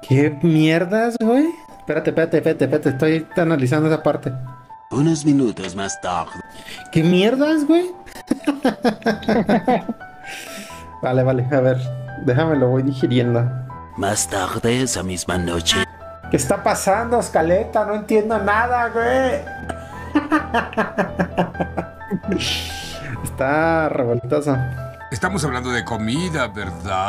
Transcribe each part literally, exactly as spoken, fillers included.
¿Qué mierdas, güey? Espérate, espérate, espérate, espérate, estoy analizando esa parte. Unos minutos más tarde. ¿Qué mierdas, güey? Vale, vale, a ver, déjame lo voy digiriendo. Más tarde esa misma noche. ¿Qué está pasando, Escaleta? No entiendo nada, güey. Está revoltoso. Estamos hablando de comida, ¿verdad?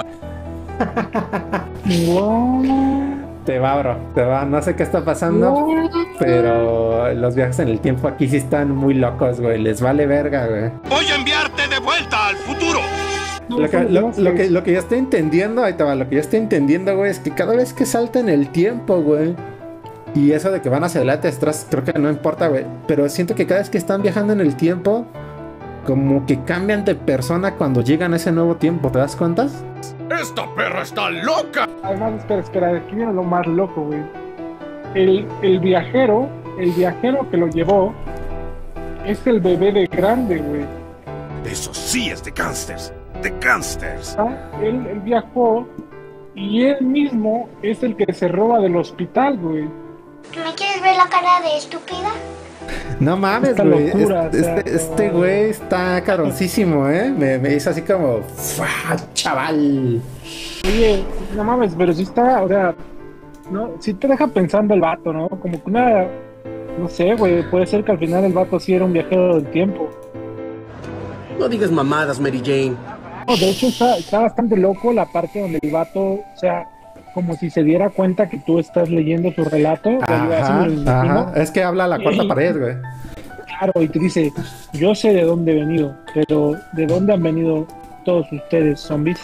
Te va, bro, te va. No sé qué está pasando, pero los viajes en el tiempo aquí sí están muy locos, güey. Les vale verga, güey. Voy a enviarte de vuelta al futuro. Lo que, lo, lo, que, lo que yo estoy entendiendo, ahí te va, lo que yo estoy entendiendo, güey, es que cada vez que salta en el tiempo, güey, y eso de que van hacia adelante, hacia atrás, creo que no importa, güey, pero siento que cada vez que están viajando en el tiempo, como que cambian de persona cuando llegan a ese nuevo tiempo, ¿te das cuenta? ¡Esta perra está loca! Además, espera, espera, aquí viene lo más loco, güey. El, el viajero, el viajero que lo llevó, es el bebé de grande, güey. Eso sí es de gangsters. De gangsters. ¿Ah? Él, él viajó y él mismo es el que se roba del hospital, güey. ¿Me quieres ver la cara de estúpida? No mames, Esta güey. locura, Este, o sea, este, este güey está cabroncísimo, ¿eh? Me, me hizo así como, ¡fua, chaval! Oye, no mames, pero sí está, o sea, no, sí te deja pensando el vato, ¿no? Como que una, no sé, güey, puede ser que al final el vato sí era un viajero del tiempo. No digas mamadas, Mary Jane. No, de hecho está, está bastante loco la parte donde el vato, o sea, como si se diera cuenta que tú estás leyendo su relato. Ajá, así me lo imagino. ajá. Es que habla la cuarta Y- pared, güey. Claro, y te dice, yo sé de dónde he venido, pero ¿de dónde han venido todos ustedes, zombies?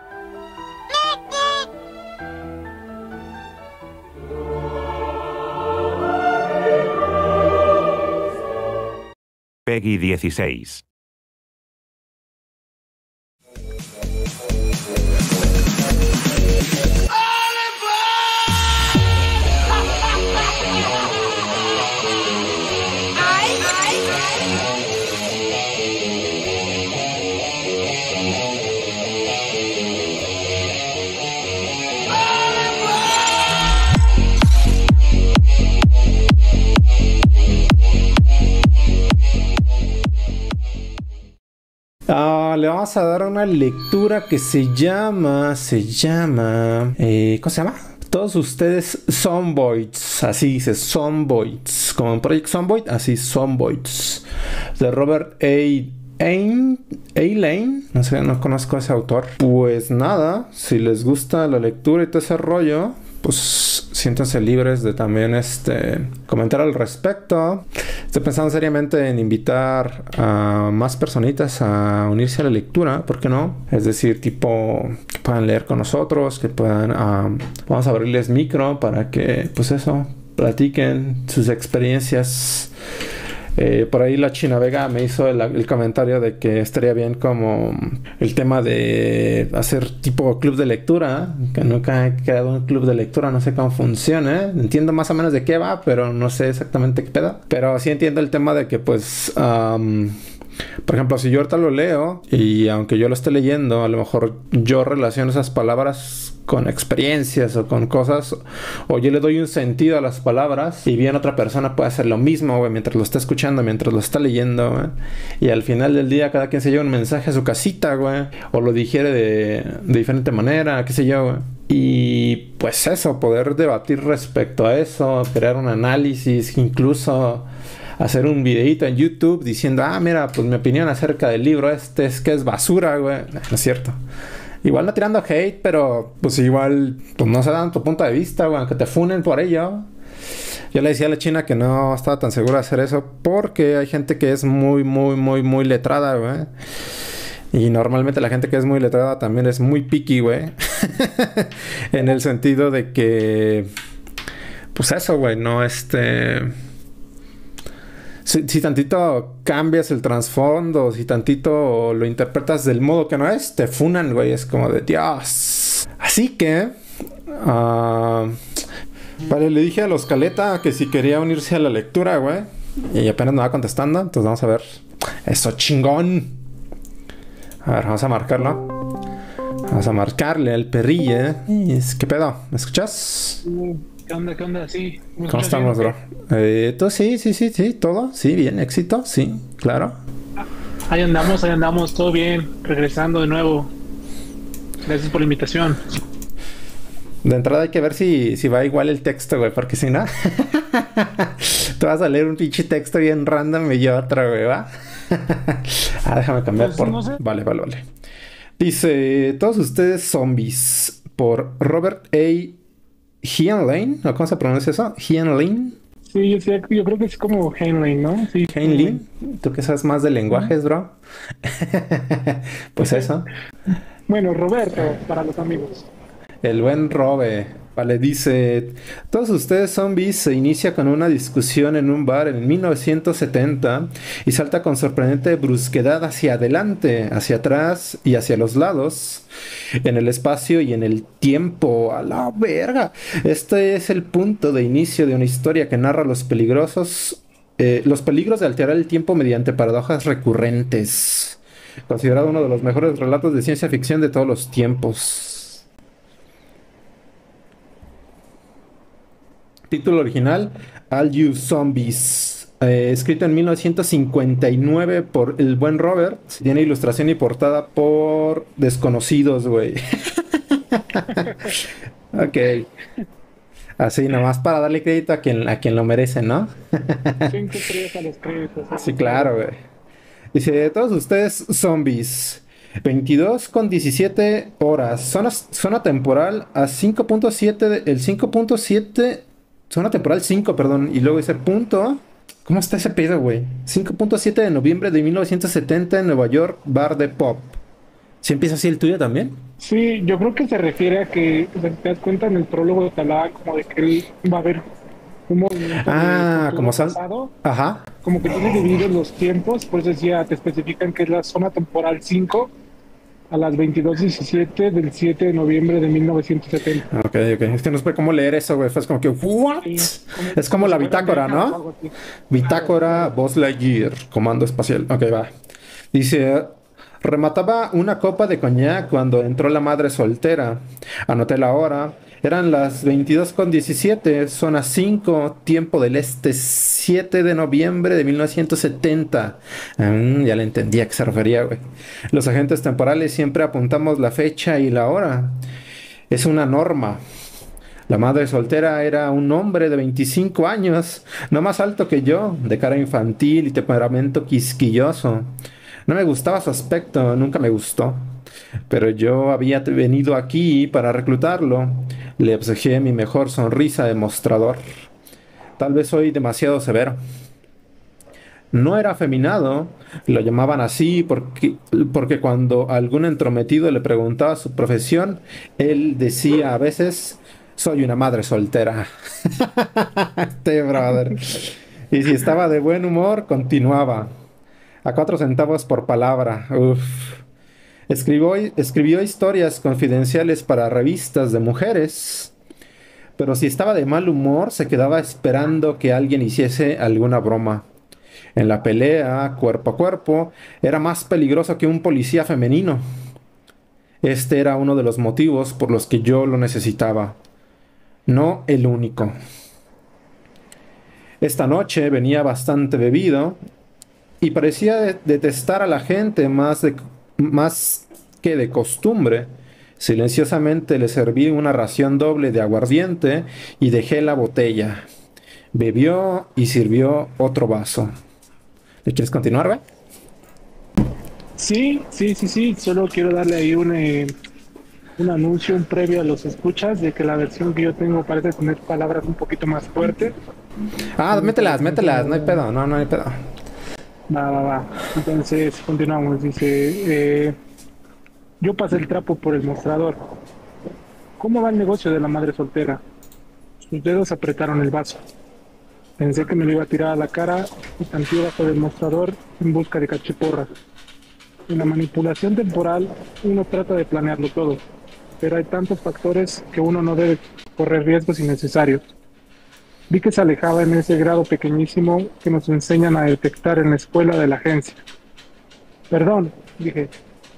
Peggy dieciséis. Ah, le vamos a dar una lectura que se llama, se llama, eh, ¿cómo se llama? Todos ustedes Zomboids, así dice, Zomboids, como en Project Zomboid, así Zomboids, de Robert A. Ain, A. Lane, no sé, no conozco a ese autor. Pues nada, si les gusta la lectura y todo ese rollo, pues siéntanse libres de también este comentar al respecto. Estoy pensando seriamente en invitar a más personitas a unirse a la lectura, ¿por qué no? Es decir, tipo que puedan leer con nosotros, que puedan, um, vamos a abrirles micro para que, pues eso, platiquen sus experiencias. Eh, por ahí la China Vega me hizo el, el comentario de que estaría bien como el tema de hacer tipo club de lectura, que nunca he creado un club de lectura, no sé cómo funciona, entiendo más o menos de qué va, pero no sé exactamente qué pedo, pero sí entiendo el tema de que pues um, por ejemplo, si yo ahorita lo leo y aunque yo lo esté leyendo, a lo mejor yo relaciono esas palabras con experiencias o con cosas, o yo le doy un sentido a las palabras y bien otra persona puede hacer lo mismo, güey, mientras lo está escuchando, mientras lo está leyendo, güey. Y al final del día cada quien se lleva un mensaje a su casita, güey, o lo digiere de, de diferente manera, qué sé yo, güey. Y pues eso, poder debatir respecto a eso, crear un análisis, incluso hacer un videito en YouTube diciendo, ah, mira, pues mi opinión acerca del libro este es que es basura, güey. No, no es cierto. Igual no tirando hate, pero pues igual pues no se dan tu punto de vista, güey, aunque te funen por ello. Yo le decía a la China que no estaba tan segura de hacer eso porque hay gente que es muy, muy, muy, muy letrada, güey. Y normalmente la gente que es muy letrada también es muy picky, güey. En el sentido de que, pues eso, güey, no este... Si, si tantito cambias el trasfondo, si tantito lo interpretas del modo que no es, te funan, güey. Es como de Dios. Así que... Uh, vale, le dije a los Caleta que si quería unirse a la lectura, güey. Y apenas me va contestando. Entonces vamos a ver. Eso chingón. A ver, vamos a marcarlo. Vamos a marcarle al perrille. ¿Qué pedo? ¿Me escuchas? ¿Qué onda? ¿Qué onda? Sí. ¿Cómo estamos, bro? Eh, ¿tú? Sí, sí, sí, sí, todo. Sí, bien, éxito, sí, claro. Ahí andamos, ahí andamos, todo bien. Regresando de nuevo. Gracias por la invitación. De entrada hay que ver si, si va igual el texto, güey, porque si no, te vas a leer un pinche texto bien random y yo otro, güey, ¿va? Ah, déjame cambiar Pues, por... no sé. Vale, vale, vale. Dice, todos ustedes zombies, por Robert A. Heinlein, ¿o cómo se pronuncia eso? Heinlein. Sí, yo, sé- yo creo que es como Heinlein, ¿no? Sí. Heinlein. ¿Tú que sabes más de lenguajes, bro? Pues eso. Bueno, Roberto, para los amigos. El buen Robe, vale, dice, todos ustedes zombies se inicia con una discusión en un bar en mil novecientos setenta y salta con sorprendente brusquedad hacia adelante, hacia atrás y hacia los lados, en el espacio y en el tiempo, a la verga. Este es el punto de inicio de una historia que narra los peligrosos, eh, los peligros de alterar el tiempo mediante paradojas recurrentes. Considerado uno de los mejores relatos de ciencia ficción de todos los tiempos. Título original, All You Zombies, eh, escrito en mil novecientos cincuenta y nueve por el buen Robert. Tiene ilustración y portada por desconocidos, güey. Ok. Así, nomás para darle crédito a quien, a quien lo merece, ¿no? Cinco estrellas a los créditos. Sí, claro, güey. Dice, todos ustedes zombies. veintidós con diecisiete horas. Zona, zona temporal a cinco punto siete. de- El cinco punto siete... Zona temporal cinco, perdón. Y luego dice punto. ¿Cómo está ese pedo, güey? cinco punto siete de noviembre de mil novecientos setenta en Nueva York, bar de pop. ¿Sí empieza así el tuyo también? Sí, yo creo que se refiere a que, o sea, si te das cuenta en el prólogo de Talá, como de que él va a haber un movimiento Ah, de futuro como sal- pasado, Ajá. como que tiene divididos los tiempos, por eso decía, te especifican que es la zona temporal cinco a las veintidós diecisiete del siete de noviembre de mil novecientos setenta. Ok, ok. Es que no sé cómo leer eso, güey. Fue como que, ¿what? Sí, Es como la si fuera bitácora, meca o ¿no? algo así. Bitácora Buzz Lightyear, comando espacial. Ok, va. Dice, remataba una copa de coñac cuando entró la madre soltera. Anoté la hora. Eran las veintidós con diecisiete, zona cinco, tiempo del este, siete de noviembre de mil novecientos setenta. Mm, ya le entendía a qué se refería, güey. Los agentes temporales siempre apuntamos la fecha y la hora. Es una norma. La madre soltera era un hombre de veinticinco años, no más alto que yo, de cara infantil y temperamento quisquilloso. No me gustaba su aspecto, nunca me gustó. Pero yo había venido aquí para reclutarlo. Le obsequié mi mejor sonrisa de mostrador. Tal vez soy demasiado severo. No era afeminado, lo llamaban así porque, porque cuando algún entrometido le preguntaba su profesión, él decía a veces, soy una madre soltera. Este brother. Y si estaba de buen humor, continuaba. A cuatro centavos por palabra. Uf. Escribió, escribió historias confidenciales para revistas de mujeres, pero si estaba de mal humor, se quedaba esperando que alguien hiciese alguna broma. En la pelea, cuerpo a cuerpo, era más peligroso que un policía femenino. Este era uno de los motivos por los que yo lo necesitaba. No el único. Esta noche venía bastante bebido y parecía de- detestar a la gente más, de, más que de costumbre. Silenciosamente le serví una ración doble de aguardiente y dejé la botella. Bebió y sirvió otro vaso. ¿Le quieres continuar, güey? Sí, sí, sí, sí, solo quiero darle ahí un, eh, un anuncio, un previo a los escuchas de que la versión que yo tengo parece tener palabras un poquito más fuertes. Ah, mételas, mételas, no hay pedo, no, no hay pedo. Va, va, va. Entonces, continuamos. Dice, eh, yo pasé el trapo por el mostrador. ¿Cómo va el negocio de la madre soltera? Sus dedos apretaron el vaso. Pensé que me lo iba a tirar a la cara y tanteé bajo del mostrador en busca de cachiporras. En la manipulación temporal uno trata de planearlo todo, pero hay tantos factores que uno no debe correr riesgos innecesarios. Vi que se alejaba en ese grado pequeñísimo que nos enseñan a detectar en la escuela de la agencia. Perdón, dije.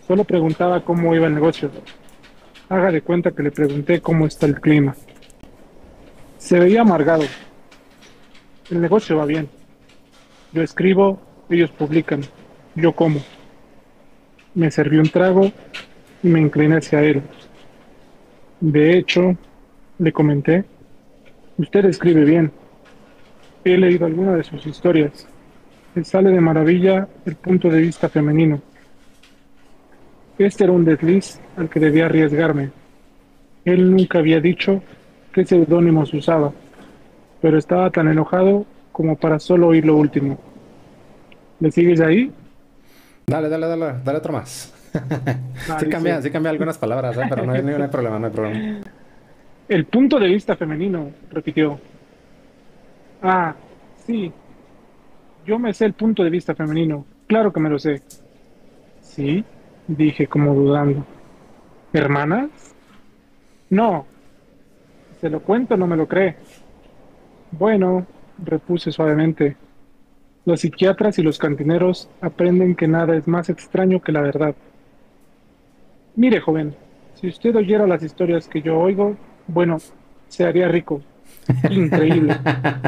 Solo preguntaba cómo iba el negocio. Haga de cuenta que le pregunté cómo está el clima. Se veía amargado. El negocio va bien. Yo escribo, ellos publican. Yo como. Me serví un trago y me incliné hacia él. De hecho, le comenté, usted escribe bien. He leído alguna de sus historias. Le sale de maravilla el punto de vista femenino. Este era un desliz al que debía arriesgarme. Él nunca había dicho qué seudónimos usaba, pero estaba tan enojado como para solo oír lo último. ¿Le sigues ahí? Dale, dale, dale, dale otro más. Ah, Sí cambia, dice, sí cambia algunas palabras, ¿eh? Pero no hay, no hay problema, no hay problema. el punto de vista femenino, repitió. Ah, sí, yo me sé el punto de vista femenino. Claro que me lo sé. Sí, dije como dudando. ¿Hermanas? No, se lo cuento, no me lo cree. Bueno, repuse suavemente. Los psiquiatras y los cantineros aprenden que nada es más extraño que la verdad. Mire, joven, si usted oyera las historias que yo oigo, bueno, se haría rico. Increíble.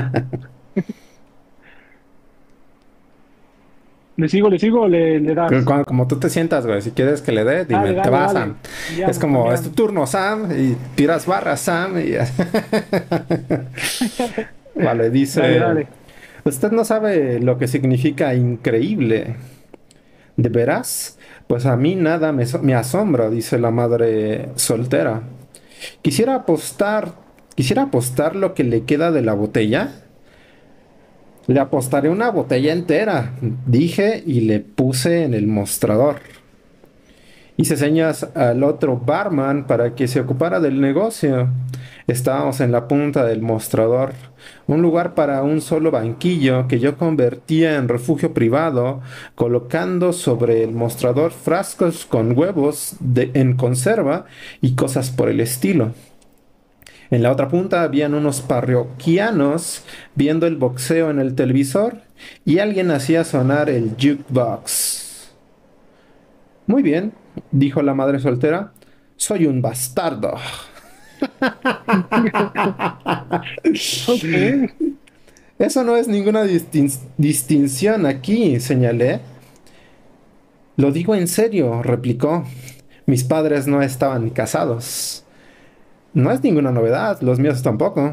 ¿Le sigo, le sigo o le, le das? Como, como tú te sientas, güey. Si quieres que le dé, dime, Dale, te dale, vas, dale. Sam. Cambiamos, Es como, es cambiamos. tu turno, Sam, y tiras barras, Sam. Y... Vale, dice, Dale, dale. usted no sabe lo que significa increíble. ¿De veras? Pues a mí nada me, so- me asombra, dice la madre soltera. Quisiera apostar, quisiera apostar lo que le queda de la botella. Le apostaré una botella entera, dije y le puse en el mostrador. Hice señas al otro barman para que se ocupara del negocio. Estábamos en la punta del mostrador, un lugar para un solo banquillo que yo convertía en refugio privado, colocando sobre el mostrador frascos con huevos de- en conserva y cosas por el estilo. En la otra punta habían unos parroquianos viendo el boxeo en el televisor y alguien hacía sonar el jukebox. Muy bien, dijo la madre soltera. Soy un bastardo. Ok. Eso no es ninguna distin- distinción aquí, señalé. Lo digo en serio, replicó. Mis padres no estaban casados. No es ninguna novedad, los míos tampoco.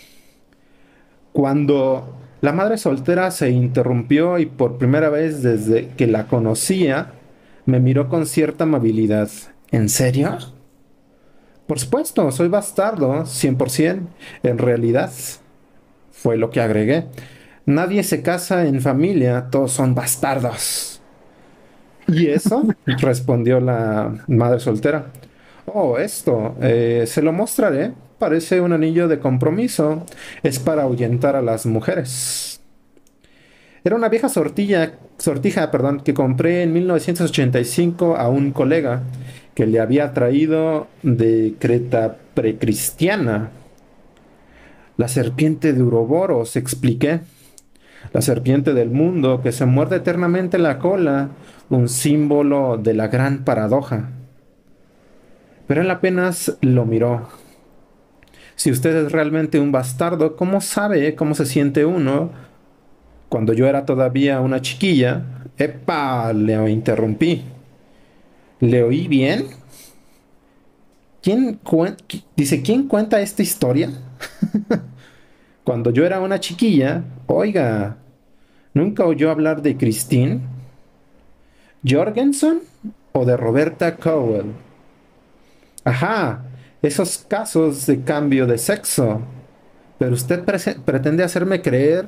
Cuando la madre soltera se interrumpió y por primera vez desde que la conocía, me miró con cierta amabilidad. ¿En serio? Por supuesto, soy bastardo, cien por ciento. En realidad, fue lo que agregué. Nadie se casa en familia, todos son bastardos. ¿Y eso? Respondió la madre soltera. Oh, esto, eh, se lo mostraré. Parece un anillo de compromiso. Es para ahuyentar a las mujeres. Era una vieja sortilla, sortija, perdón, que compré en mil novecientos ochenta y cinco a un colega que le había traído de Creta precristiana. La serpiente de Uroboros, expliqué. La serpiente del mundo que se muerde eternamente la cola, un símbolo de la gran paradoja. Pero él apenas lo miró. Si usted es realmente un bastardo, ¿cómo sabe cómo se siente uno? Cuando yo era todavía una chiquilla, ¡epa! Le interrumpí. ¿Le oí bien? ¿Quién cuen- qui- dice, ¿quién cuenta esta historia? Cuando yo era una chiquilla, oiga, ¿nunca oyó hablar de Christine Jorgensen o de Roberta Cowell? Ajá, esos casos de cambio de sexo. Pero usted prese- pretende hacerme creer.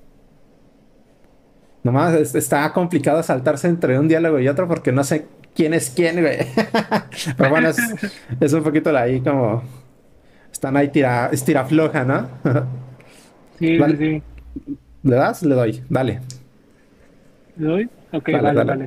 Nomás es- está complicado saltarse entre un diálogo y otro porque no sé quién es quién, güey. Pero bueno, es, es un poquito la ahí como. Están ahí tira, estira floja, ¿no? Sí, sí, Vale, sí. ¿le das? Le doy. Dale, ¿Le doy? Ok, dale, vale, dale. vale.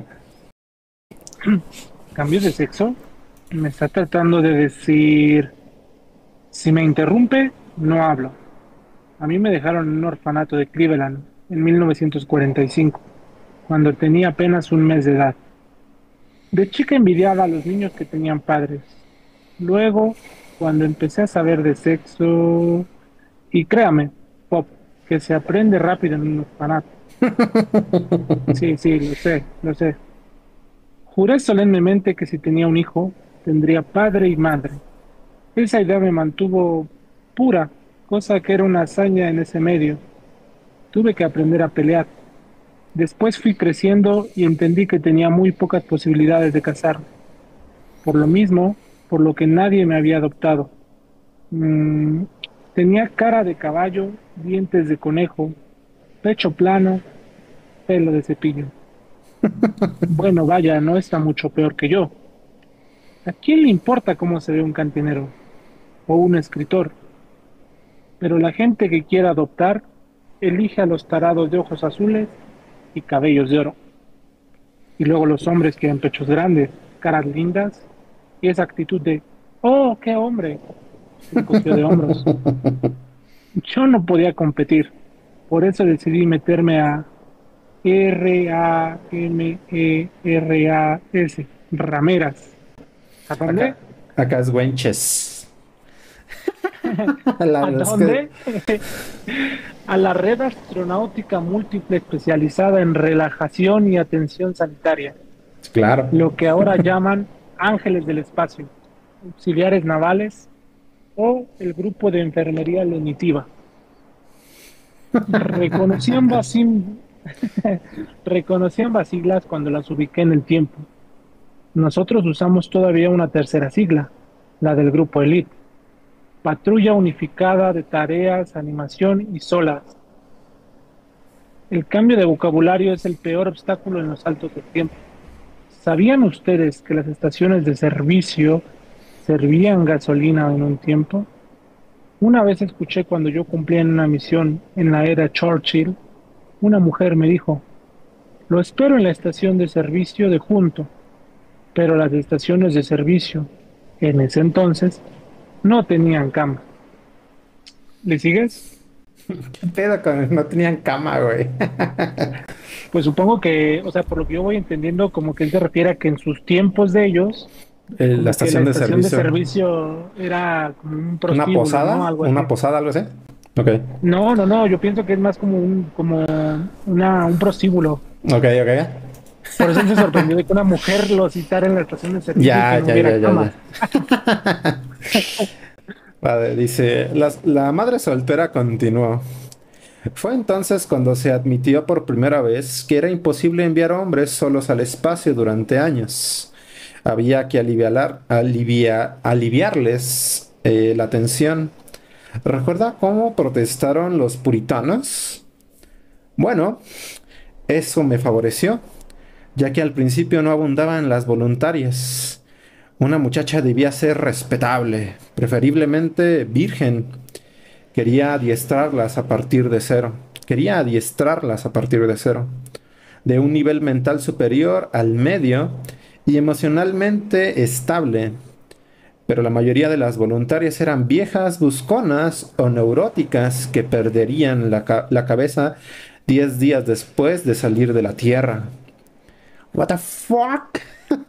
¿Cambio de sexo? Me está tratando de decir, si me interrumpe, no hablo. A mí me dejaron en un orfanato de Cleveland en mil novecientos cuarenta y cinco, cuando tenía apenas un mes de edad. De chica envidiaba a los niños que tenían padres. Luego, cuando empecé a saber de sexo, y créame, Pop, que se aprende rápido en un orfanato. Sí, sí, lo sé, lo sé. Juré solemnemente que si tenía un hijo, tendría padre y madre. Esa idea me mantuvo pura, cosa que era una hazaña en ese medio. Tuve que aprender a pelear. Después fui creciendo y entendí que tenía muy pocas posibilidades de casarme. Por lo mismo, por lo que nadie me había adoptado. Mm, tenía cara de caballo, dientes de conejo, pecho plano, pelo de cepillo. Bueno, vaya, no está mucho peor que yo. ¿A quién le importa cómo se ve un cantinero o un escritor? Pero la gente que quiera adoptar elige a los tarados de ojos azules y cabellos de oro. Y luego los hombres quieren pechos grandes, caras lindas y esa actitud de, oh, qué hombre, encogió de hombros. Yo no podía competir, por eso decidí meterme a R A M E R A S, rameras. ¿A dónde? Acá, acá es Wenches. La ¿A verdad es dónde? que A la red astronáutica múltiple especializada en relajación y atención sanitaria, claro. lo que ahora llaman ángeles del espacio, auxiliares navales o el grupo de enfermería lenitiva. Reconocí ambas, sim- Reconocí ambas siglas cuando las ubiqué en el tiempo. Nosotros usamos todavía una tercera sigla, la del grupo Elite, Patrulla Unificada de Tareas, Animación y Solas. El cambio de vocabulario es el peor obstáculo en los saltos del tiempo. ¿Sabían ustedes que las estaciones de servicio servían gasolina en un tiempo? Una vez escuché cuando yo cumplía en una misión en la era Churchill, una mujer me dijo, lo espero en la estación de servicio de Junto, pero las estaciones de servicio, en ese entonces, no tenían cama. ¿Le sigues? ¿Qué pedo con no tenían cama, güey? Pues supongo que, o sea, por lo que yo voy entendiendo, como que él se refiere a que en sus tiempos de ellos, El- la como que la estación de estación de servicio. servicio era como un ¿Una prostíbulo, ¿no? posada? Algo así. ¿Una posada, algo así? Ok. No, no, no, yo pienso que es más como un, como una, un prostíbulo. Ok, ok. Por eso me sorprendió de que una mujer lo citara en la estación de servicio y Ya, que no ya, ya, hubiera ya, cama. ya. Vale, dice, las- la madre soltera continuó. Fue entonces cuando se admitió por primera vez que era imposible enviar hombres solos al espacio durante años. Había que aliviar, alivia- aliviarles eh, la tensión. ¿Recuerda cómo protestaron los puritanos? Bueno, eso me favoreció, ya que al principio no abundaban las voluntarias. Una muchacha debía ser respetable, preferiblemente virgen. Quería adiestrarlas a partir de cero. Quería adiestrarlas a partir de cero. De un nivel mental superior al medio y emocionalmente estable. Pero la mayoría de las voluntarias eran viejas, busconas o neuróticas que perderían la, ca- la cabeza diez días después de salir de la Tierra. What the fuck?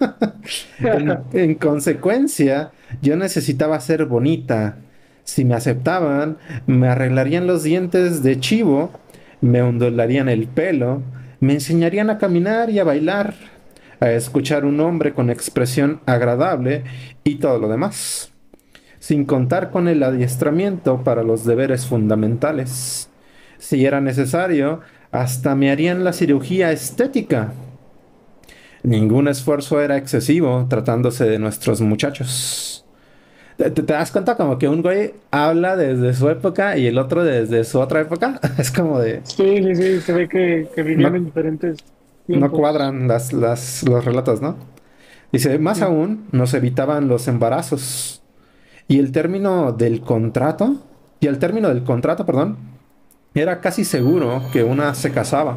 En, en consecuencia, yo necesitaba ser bonita. Si me aceptaban, me arreglarían los dientes de chivo, me ondularían el pelo, me enseñarían a caminar y a bailar, a escuchar un hombre con expresión agradable y todo lo demás, sin contar con el adiestramiento para los deberes fundamentales. Si era necesario, hasta me harían la cirugía estética. Ningún esfuerzo era excesivo tratándose de nuestros muchachos. ¿Te, te- te das cuenta como que un güey habla desde su época y el otro desde su otra época? Es como de... Sí, sí, sí, se ve que, que vivían No, en diferentes no tiempos. cuadran las, las, los relatos, ¿no? Dice, más Sí. aún, nos evitaban los embarazos. Y el término del contrato, y el término del contrato, perdón, era casi seguro que una se casaba.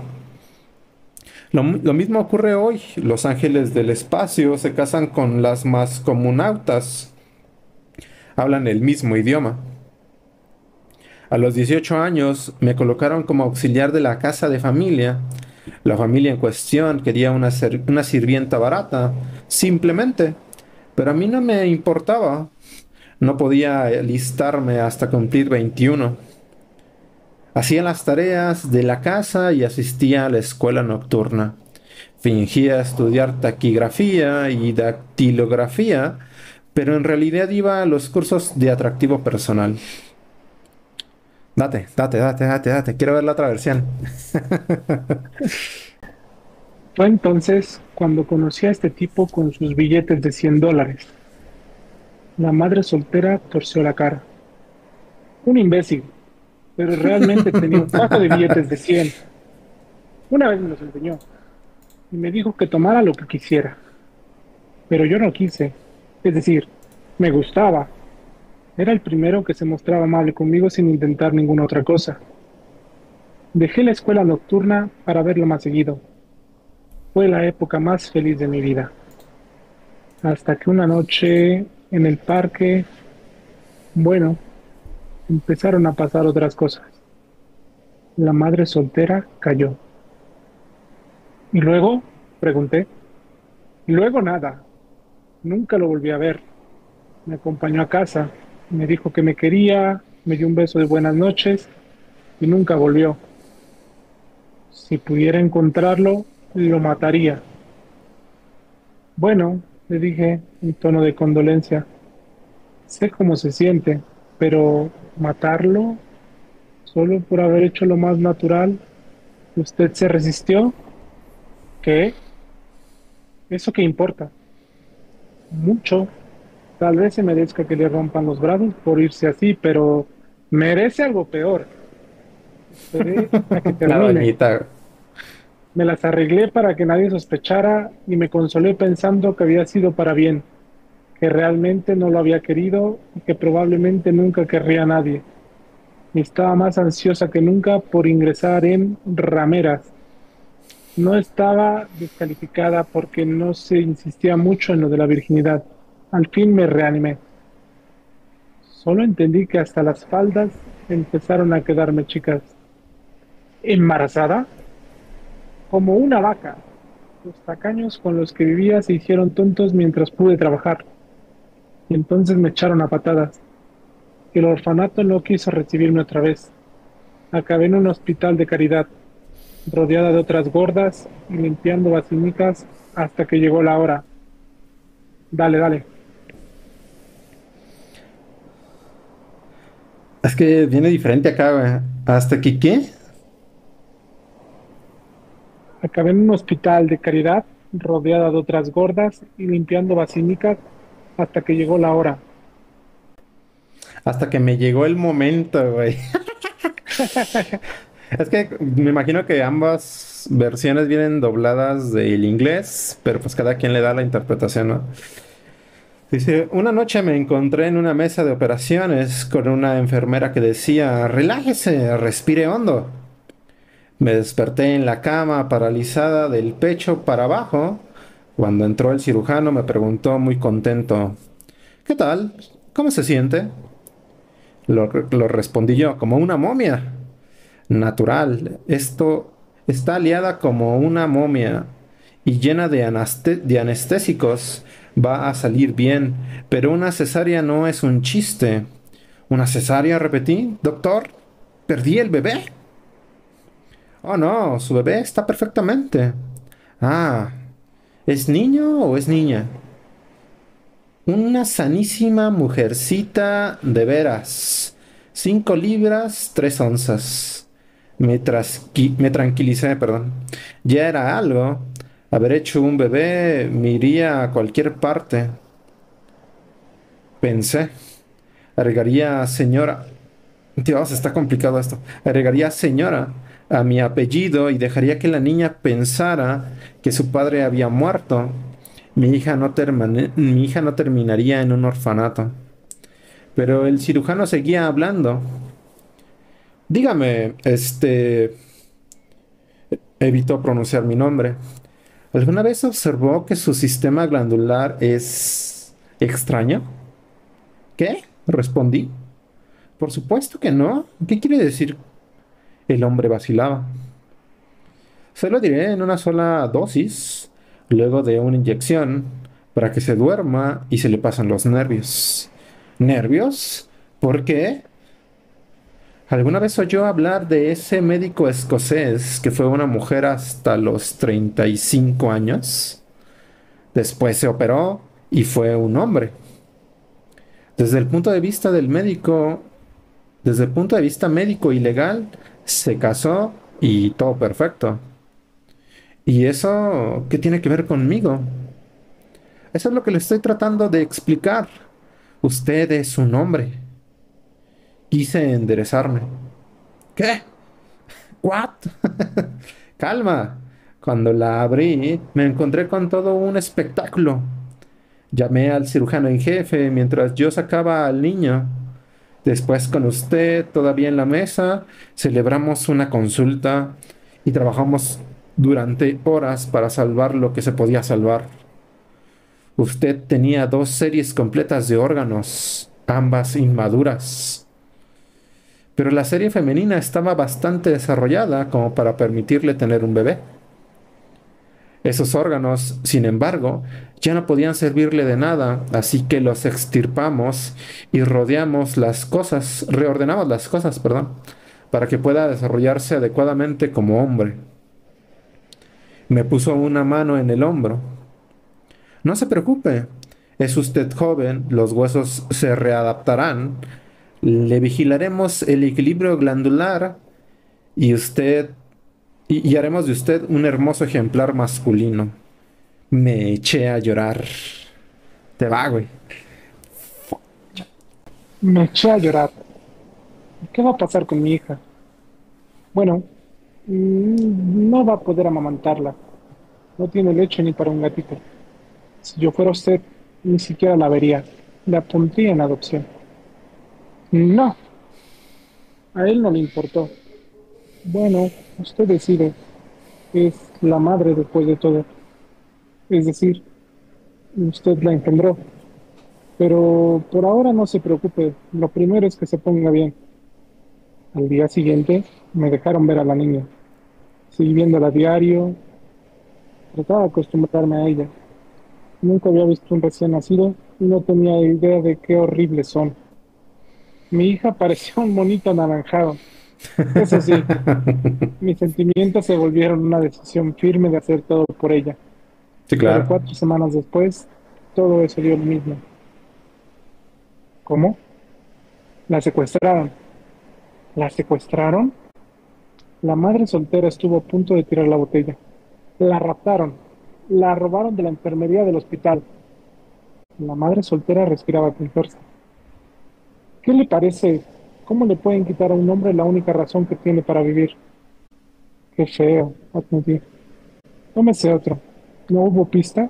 Lo, mi- lo mismo ocurre hoy. Los ángeles del espacio se casan con las mascomunautas. Hablan el mismo idioma. A los dieciocho años me colocaron como auxiliar de la casa de familia. La familia en cuestión quería una, ser- una sirvienta barata, simplemente. Pero a mí no me importaba. No podía alistarme hasta cumplir veintiuno. Hacía las tareas de la casa y asistía a la escuela nocturna. Fingía estudiar taquigrafía y dactilografía, pero en realidad iba a los cursos de atractivo personal. Date, date, date, date, date. Quiero ver la otra versión. Fue entonces cuando conocí a este tipo con sus billetes de cien dólares. La madre soltera torció la cara. Un imbécil, pero realmente tenía un fajo de billetes de cien. Una vez me los enseñó y me dijo que tomara lo que quisiera, pero yo no quise. Es decir, me gustaba. Era el primero que se mostraba amable conmigo sin intentar ninguna otra cosa. Dejé la escuela nocturna para verlo más seguido. Fue la época más feliz de mi vida. Hasta que una noche en el parque, bueno, empezaron a pasar otras cosas. La madre soltera cayó. ¿Y luego? Pregunté. Y luego nada. Nunca lo volví a ver. Me acompañó a casa, me dijo que me quería, me dio un beso de buenas noches y nunca volvió. Si pudiera encontrarlo, lo mataría. Bueno, le dije en tono de condolencia, sé cómo se siente, pero matarlo solo por haber hecho lo más natural, ¿usted se resistió? ¿Qué? ¿Eso qué importa? Mucho. Tal vez se merezca que le rompan los brazos por irse así, pero merece algo peor. Esperé a que La termine. doñita. Me las arreglé para que nadie sospechara y me consolé pensando que había sido para bien, que realmente no lo había querido y que probablemente nunca querría a nadie. Y estaba más ansiosa que nunca por ingresar en rameras. No estaba descalificada porque no se insistía mucho en lo de la virginidad. Al fin me reanimé. Solo entendí que hasta las faldas empezaron a quedarme chicas. ¿Embarazada? Como una vaca. Los tacaños con los que vivía se hicieron tontos mientras pude trabajar. Y entonces me echaron a patadas. El orfanato no quiso recibirme otra vez. Acabé en un hospital de caridad, rodeada de otras gordas y limpiando basinicas hasta que llegó la hora. Dale, dale. Es que viene diferente acá, güey. ¿Hasta que qué? Acabé en un hospital de caridad, rodeada de otras gordas y limpiando basinicas hasta que llegó la hora. Hasta que me llegó el momento, güey. Es que me imagino que ambas versiones vienen dobladas del inglés, pero pues cada quien le da la interpretación, ¿no? Dice, una noche me encontré en una mesa de operaciones con una enfermera que decía, relájese, respire hondo. Me desperté en la cama, paralizada del pecho para abajo. Cuando entró el cirujano me preguntó muy contento, ¿qué tal? ¿Cómo se siente? Lo, lo respondí yo, como una momia. Natural, esto está aliada como una momia y llena de, anaste- de anestésicos. Va a salir bien, pero una cesárea no es un chiste. ¿Una cesárea, repetí? Doctor, ¿perdí el bebé? Oh, no, su bebé está perfectamente. Ah, ¿es niño o es niña? Una sanísima mujercita de veras. Cinco libras, tres onzas. Me, trasqui- me tranquilicé, perdón. Ya era algo. Haber hecho un bebé me iría a cualquier parte. Pensé. Agregaría señora. Dios, está complicado esto. Agregaría señora a mi apellido y dejaría que la niña pensara que su padre había muerto. Mi hija no, termane- mi hija no terminaría en un orfanato. Pero el cirujano seguía hablando. Dígame, este... evitó pronunciar mi nombre. ¿Alguna vez observó que su sistema glandular es extraño? ¿Qué? Respondí. Por supuesto que no. ¿Qué quiere decir? El hombre vacilaba. Se lo diré en una sola dosis, luego de una inyección. para que se duerma y se le pasan los nervios. ¿Nervios? ¿Por qué? ¿Alguna vez oyó hablar de ese médico escocés que fue una mujer hasta los treinta y cinco años? Después se operó y fue un hombre. Desde el punto de vista del médico, desde el punto de vista médico y legal, se casó y todo perfecto. ¿Y eso qué tiene que ver conmigo? Eso es lo que le estoy tratando de explicar. Usted es un hombre. Quise enderezarme. ¿Qué? ¿What? Calma. Cuando la abrí, me encontré con todo un espectáculo. Llamé al cirujano en jefe mientras yo sacaba al niño. Después con usted, todavía en la mesa, celebramos una consulta y trabajamos durante horas para salvar lo que se podía salvar. Usted tenía dos series completas de órganos, ambas inmaduras. Pero la serie femenina estaba bastante desarrollada como para permitirle tener un bebé. Esos órganos, sin embargo, ya no podían servirle de nada, así que los extirpamos y rodeamos las cosas, reordenamos las cosas, perdón, para que pueda desarrollarse adecuadamente como hombre. Me puso una mano en el hombro. No se preocupe, es usted joven, los huesos se readaptarán, le vigilaremos el equilibrio glandular y usted y, y haremos de usted un hermoso ejemplar masculino. Me eché a llorar. Te va, güey. Me eché a llorar. ¿Qué va a pasar con mi hija? Bueno, mm, no va a poder amamantarla. No tiene leche ni para un gatito. Si yo fuera usted, ni siquiera la vería. La pondría en adopción. No, a él no le importó. Bueno, usted decide. Es la madre después de todo. Es decir, usted la engendró. Pero por ahora no se preocupe. Lo primero es que se ponga bien. Al día siguiente me dejaron ver a la niña. Seguí viéndola a diario. Trataba de acostumbrarme a ella. Nunca había visto un recién nacido y no tenía idea de qué horribles son. Mi hija parecía un monito anaranjado. Eso sí, mis sentimientos se volvieron una decisión firme de hacer todo por ella. Sí, Pero claro. cuatro semanas después, todo eso dio lo mismo. ¿Cómo? La secuestraron. ¿La secuestraron? La madre soltera estuvo a punto de tirar la botella. La raptaron. La robaron de la enfermería del hospital. La madre soltera respiraba con fuerza. ¿Qué le parece? ¿Cómo le pueden quitar a un hombre la única razón que tiene para vivir? Qué feo, admití. Tómese otro. ¿No hubo pistas?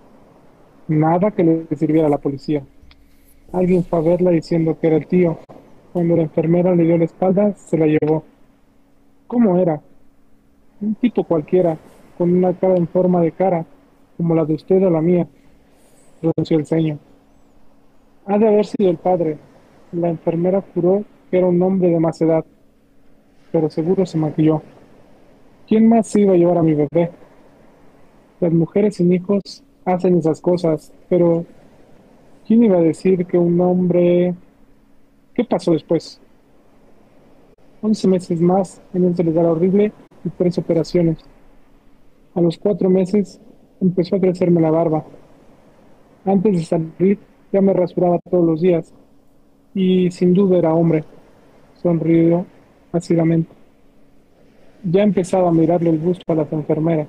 Nada que le sirviera a la policía. Alguien fue a verla diciendo que era el tío. Cuando la enfermera le dio la espalda, se la llevó. ¿Cómo era? Un tipo cualquiera, con una cara en forma de cara, como la de usted o la mía. Pronunció el ceño. Ha de haber sido el padre. La enfermera juró que era un hombre de más edad, pero seguro se maquilló. ¿Quién más se iba a llevar a mi bebé? Las mujeres sin hijos hacen esas cosas, pero ¿quién iba a decir que un hombre... ¿Qué pasó después? Once meses más en ese lugar horrible y tres operaciones. A los cuatro meses empezó a crecerme la barba. Antes de salir ya me rasuraba todos los días y sin duda era hombre. Sonrió ácidamente. Ya empezaba a mirarle el gusto a las enfermeras.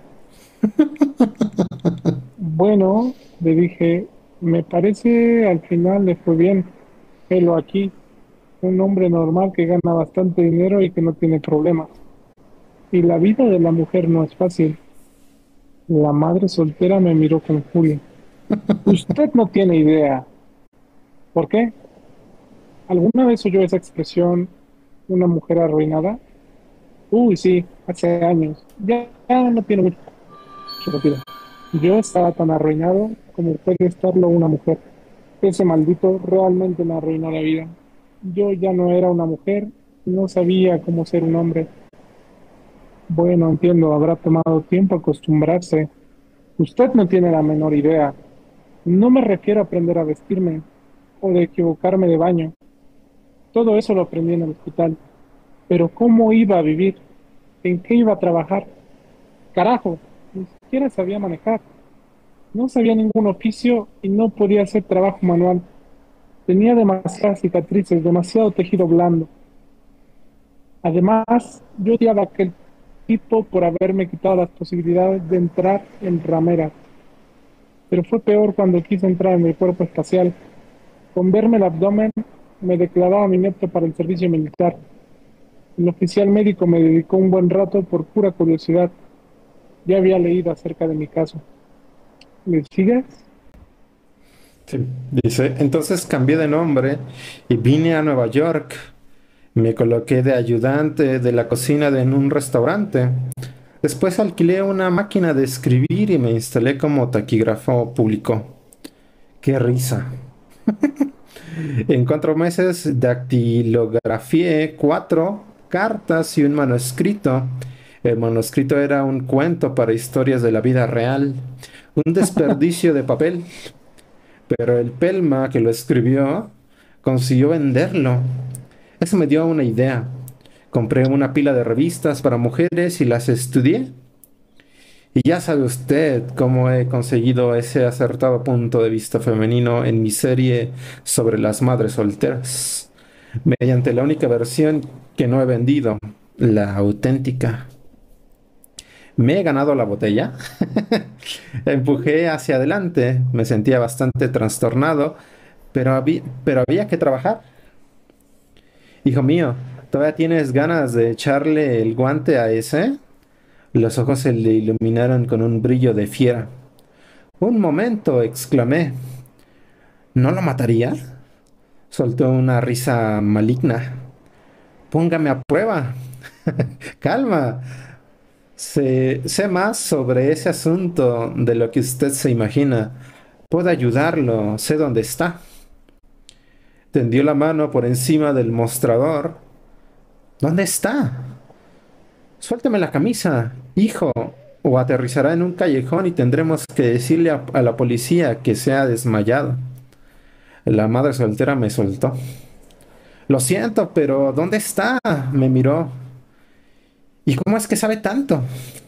Bueno, le dije, me parece al final le fue bien. Helo aquí, un hombre normal que gana bastante dinero y que no tiene problemas. Y la vida de la mujer no es fácil. La madre soltera me miró con furia. Usted no tiene idea. ¿Por qué? ¿Alguna vez oyó esa expresión, una mujer arruinada? Uy, sí, hace años. Ya, ya no tiene mucho sentido. Yo estaba tan arruinado como puede estarlo una mujer. Ese maldito realmente me arruinó la vida. Yo ya no era una mujer, no sabía cómo ser un hombre. Bueno, entiendo, habrá tomado tiempo acostumbrarse. Usted no tiene la menor idea. No me refiero a aprender a vestirme o de equivocarme de baño. Todo eso lo aprendí en el hospital. Pero ¿cómo iba a vivir? ¿En qué iba a trabajar? Carajo, ni siquiera sabía manejar. No sabía ningún oficio y no podía hacer trabajo manual. Tenía demasiadas cicatrices, demasiado tejido blando. Además, yo odiaba a aquel tipo por haberme quitado las posibilidades de entrar en rameras. Pero fue peor cuando quise entrar en el cuerpo espacial. Con verme el abdomen, me declaraba mi inepto para el servicio militar. El oficial médico me dedicó un buen rato por pura curiosidad. Ya había leído acerca de mi caso. ¿Me sigues? Sí. Dice, entonces cambié de nombre y vine a Nueva York. Me coloqué de ayudante de la cocina de, en un restaurante. Después alquilé una máquina de escribir y me instalé como taquígrafo público. ¡Qué risa! En cuatro meses dactilografié cuatro cartas y un manuscrito. El manuscrito era un cuento para historias de la vida real. Un desperdicio de papel. Pero el pelma que lo escribió consiguió venderlo. Eso me dio una idea. Compré una pila de revistas para mujeres y las estudié. Y ya sabe usted cómo he conseguido ese acertado punto de vista femenino en mi serie sobre las madres solteras, mediante la única versión que no he vendido, la auténtica. Me he ganado la botella. Empujé hacia adelante, me sentía bastante trastornado, pero había, pero había que trabajar. Hijo mío, ¿todavía tienes ganas de echarle el guante a ese? Los ojos se le iluminaron con un brillo de fiera. Un momento, exclamé. ¿No lo mataría? Soltó una risa maligna. Póngame a prueba. Calma. Sé, sé más sobre ese asunto de lo que usted se imagina. Puedo ayudarlo, sé dónde está. Tendió la mano por encima del mostrador. ¿Dónde está? Suélteme la camisa, hijo, o aterrizará en un callejón y tendremos que decirle a, a la policía que se ha desmayado. La madre soltera me soltó. Lo siento, pero ¿dónde está? Me miró. ¿Y cómo es que sabe tanto?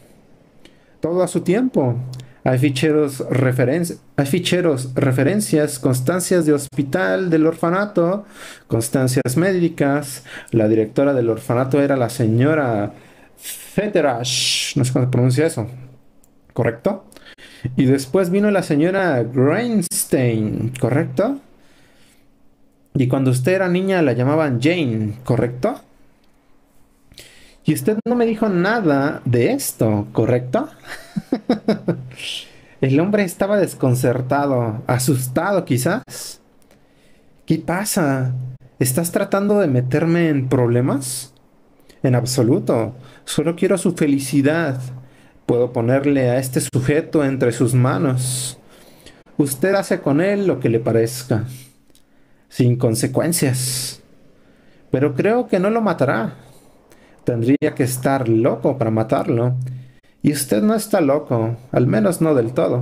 Todo a su tiempo. Hay ficheros, referen hay ficheros, referencias, constancias de hospital, del orfanato, constancias médicas. La directora del orfanato era la señora Feterash, no sé cómo se pronuncia eso, ¿correcto? Y después vino la señora Greinstein, ¿correcto? Y cuando usted era niña la llamaban Jane, ¿correcto? Y usted no me dijo nada de esto, ¿correcto? El hombre estaba desconcertado, asustado quizás. ¿Qué pasa? ¿Estás tratando de meterme en problemas? En absoluto, solo quiero su felicidad. Puedo ponerle a este sujeto entre sus manos. Usted hace con él lo que le parezca, sin consecuencias. Pero creo que no lo matará. Tendría que estar loco para matarlo. Y usted no está loco, al menos no del todo.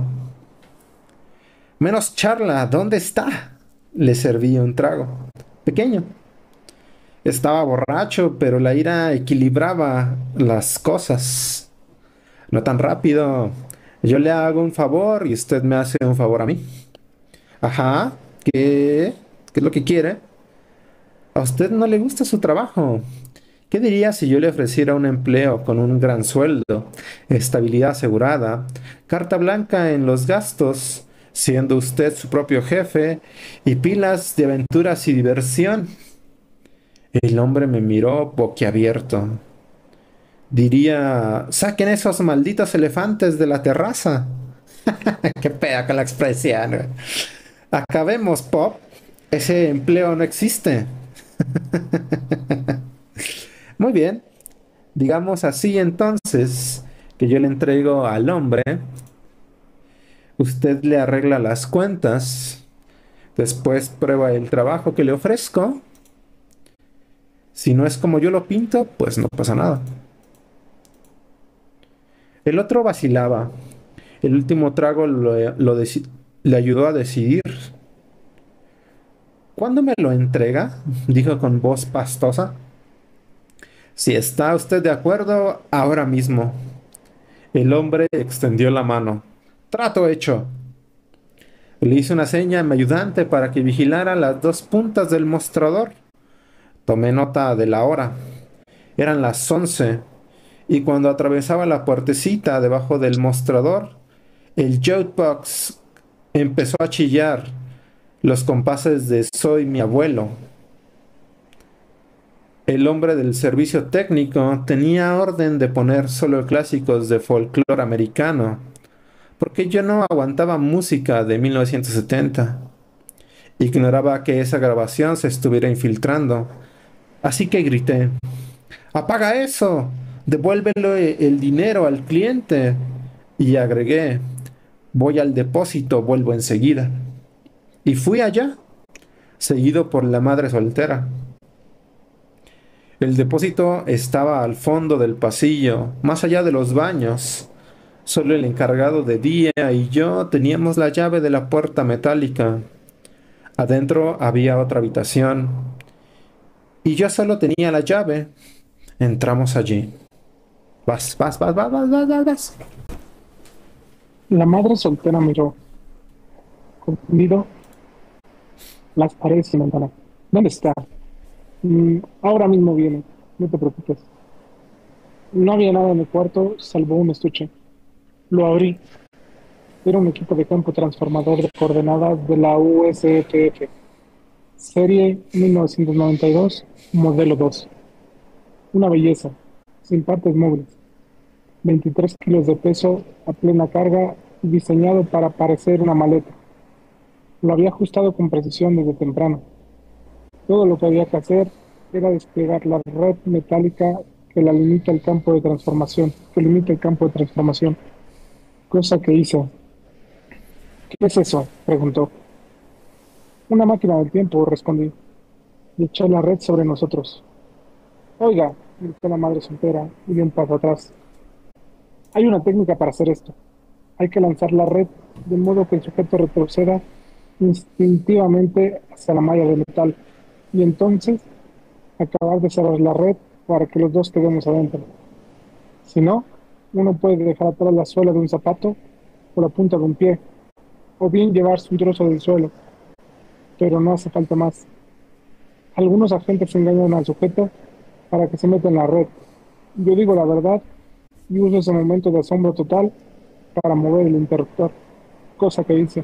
Menos charla, ¿dónde está? Le serví un trago. Pequeño. Estaba borracho, pero la ira equilibraba las cosas. No tan rápido. Yo le hago un favor y usted me hace un favor a mí. Ajá, ¿qué? ¿Qué es lo que quiere? A usted no le gusta su trabajo. ¿Qué diría si yo le ofreciera un empleo con un gran sueldo, estabilidad asegurada, carta blanca en los gastos, siendo usted su propio jefe y pilas de aventuras y diversión? El hombre me miró boquiabierto. Diría, saquen esos malditos elefantes de la terraza. Qué pena con la expresión. Acabemos, Pop. Ese empleo no existe. Muy bien. Digamos así entonces que yo le entrego al hombre. Usted le arregla las cuentas. Después prueba el trabajo que le ofrezco. Si no es como yo lo pinto, pues no pasa nada. El otro vacilaba. El último trago lo, lo, le ayudó a decidir. ¿Cuándo me lo entrega? Dijo con voz pastosa. Si está usted de acuerdo, ahora mismo. El hombre extendió la mano. Trato hecho. Le hice una seña a mi ayudante para que vigilara las dos puntas del mostrador. Tomé nota de la hora. Eran las once, y cuando atravesaba la puertecita debajo del mostrador, el jukebox empezó a chillar los compases de Soy mi abuelo. El hombre del servicio técnico tenía orden de poner solo clásicos de folclore americano, porque yo no aguantaba música de mil novecientos setenta. Ignoraba que esa grabación se estuviera infiltrando, así que grité: ¡apaga eso! ¡Devuélvelo el dinero al cliente! Y agregué: voy al depósito, vuelvo enseguida. Y fui allá, seguido por la madre soltera. El depósito estaba al fondo del pasillo, más allá de los baños. Solo el encargado de día y yo teníamos la llave de la puerta metálica. Adentro había otra habitación, y yo solo tenía la llave. Entramos allí. Vas, vas, vas, vas, vas, vas, vas, vas. La madre soltera miró, confundido, las paredes y ventana. ¿Dónde está? Mm, ahora mismo viene, no te preocupes. No había nada en el cuarto salvo un estuche. Lo abrí. Era un equipo de campo transformador de coordenadas de la U S F F, serie mil novecientos noventa y dos, modelo dos. Una belleza, sin partes móviles, veintitrés kilos de peso a plena carga y diseñado para parecer una maleta. Lo había ajustado con precisión desde temprano. Todo lo que había que hacer era desplegar la red metálica que la limita el campo de transformación, que limita el campo de transformación. Cosa que hice. ¿Qué es eso?, preguntó. Una máquina del tiempo, respondí, y echó la red sobre nosotros. Oiga, gritó la madre soltera y dio un paso atrás. Hay una técnica para hacer esto. Hay que lanzar la red de modo que el sujeto retroceda instintivamente hacia la malla de metal y entonces acabar de cerrar la red para que los dos quedemos adentro. Si no, uno puede dejar atrás la suela de un zapato o la punta de un pie, o bien llevarse un trozo del suelo, pero no hace falta más. Algunos agentes engañan al sujeto para que se meta en la red. Yo digo la verdad y uso ese momento de asombro total para mover el interruptor, cosa que hice.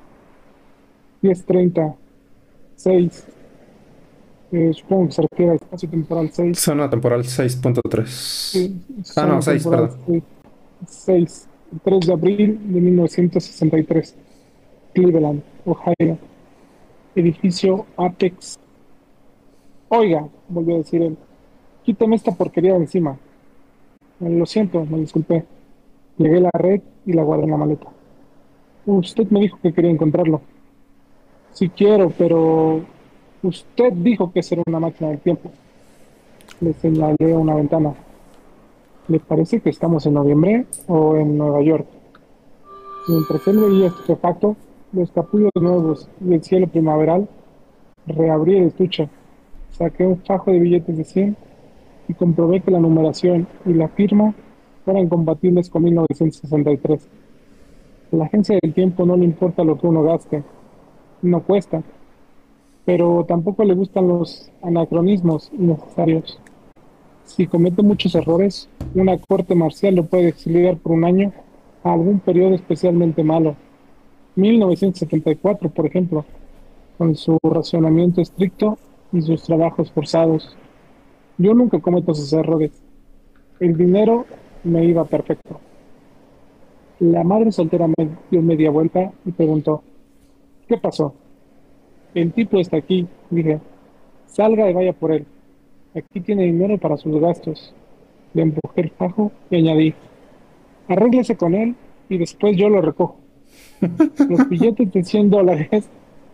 diez treinta, seis, eh, supongo que se refiere a espacio temporal seis. Zona temporal seis punto tres. Sí, ah, no, seis, perdón. seis, tres de abril de mil novecientos sesenta y tres. Cleveland, Ohio. Edificio Apex. Oiga, volvió a decir él, quíteme esta porquería de encima. Eh, Lo siento, me disculpé. Llegué a la red y la guardé en la maleta. Usted me dijo que quería encontrarlo. Sí quiero, pero usted dijo que esa era una máquina del tiempo. Le señalé a una ventana. ¿Le parece que estamos en noviembre o en Nueva York? Mientras él veía estupefacto los capullos nuevos y el cielo primaveral, reabrí el estuche, saqué un fajo de billetes de cien y comprobé que la numeración y la firma eran compatibles con mil novecientos sesenta y tres. A la agencia del tiempo no le importa lo que uno gaste, no cuesta, pero tampoco le gustan los anacronismos innecesarios. Si comete muchos errores, una corte marcial lo puede exiliar por un año a algún periodo especialmente malo. mil novecientos setenta y cuatro, por ejemplo, con su racionamiento estricto y sus trabajos forzados. Yo nunca cometo esos errores. El dinero me iba perfecto. La madre soltera me dio media vuelta y preguntó, ¿qué pasó? El tipo está aquí, dije. Salga y vaya por él. Aquí tiene dinero para sus gastos. Le empujé el fajo y añadí, arréglese con él y después yo lo recojo. Los billetes de cien dólares,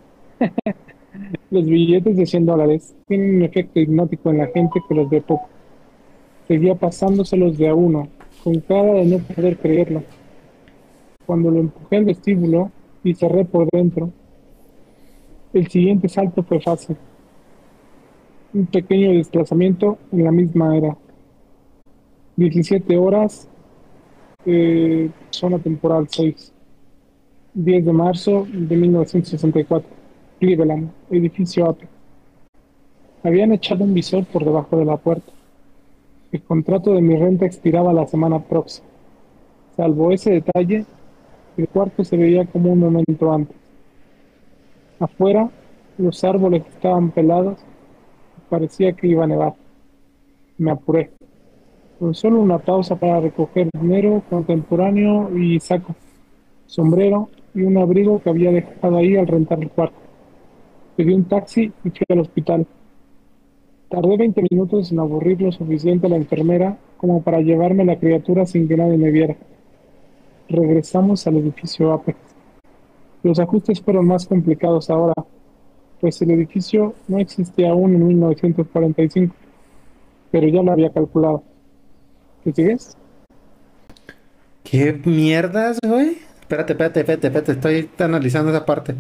los billetes de cien dólares tienen un efecto hipnótico en la gente que los ve poco. Seguía pasándoselos de a uno, con cara de no poder creerlo. Cuando lo empujé al vestíbulo, y cerré por dentro. El siguiente salto fue fácil. Un pequeño desplazamiento en la misma era. diecisiete horas, eh, zona temporal seis. diez de marzo de mil novecientos sesenta y cuatro. Cleveland, edificio Apple. Habían echado un visor por debajo de la puerta. El contrato de mi renta expiraba la semana próxima. Salvo ese detalle, el cuarto se veía como un momento antes. Afuera, los árboles estaban pelados y parecía que iba a nevar. Me apuré. Con solo una pausa para recoger dinero contemporáneo y saco, sombrero y un abrigo que había dejado ahí al rentar el cuarto. Pedí un taxi y fui al hospital. Tardé veinte minutos en aburrir lo suficiente a la enfermera como para llevarme la criatura sin que nadie me viera. Regresamos al edificio Apex. Los ajustes fueron más complicados ahora, pues el edificio no existía aún en mil novecientos cuarenta y cinco, pero ya lo había calculado. ¿Te sigues? ¿Qué mierdas, güey? Espérate, espérate, espérate, espérate, estoy analizando esa parte.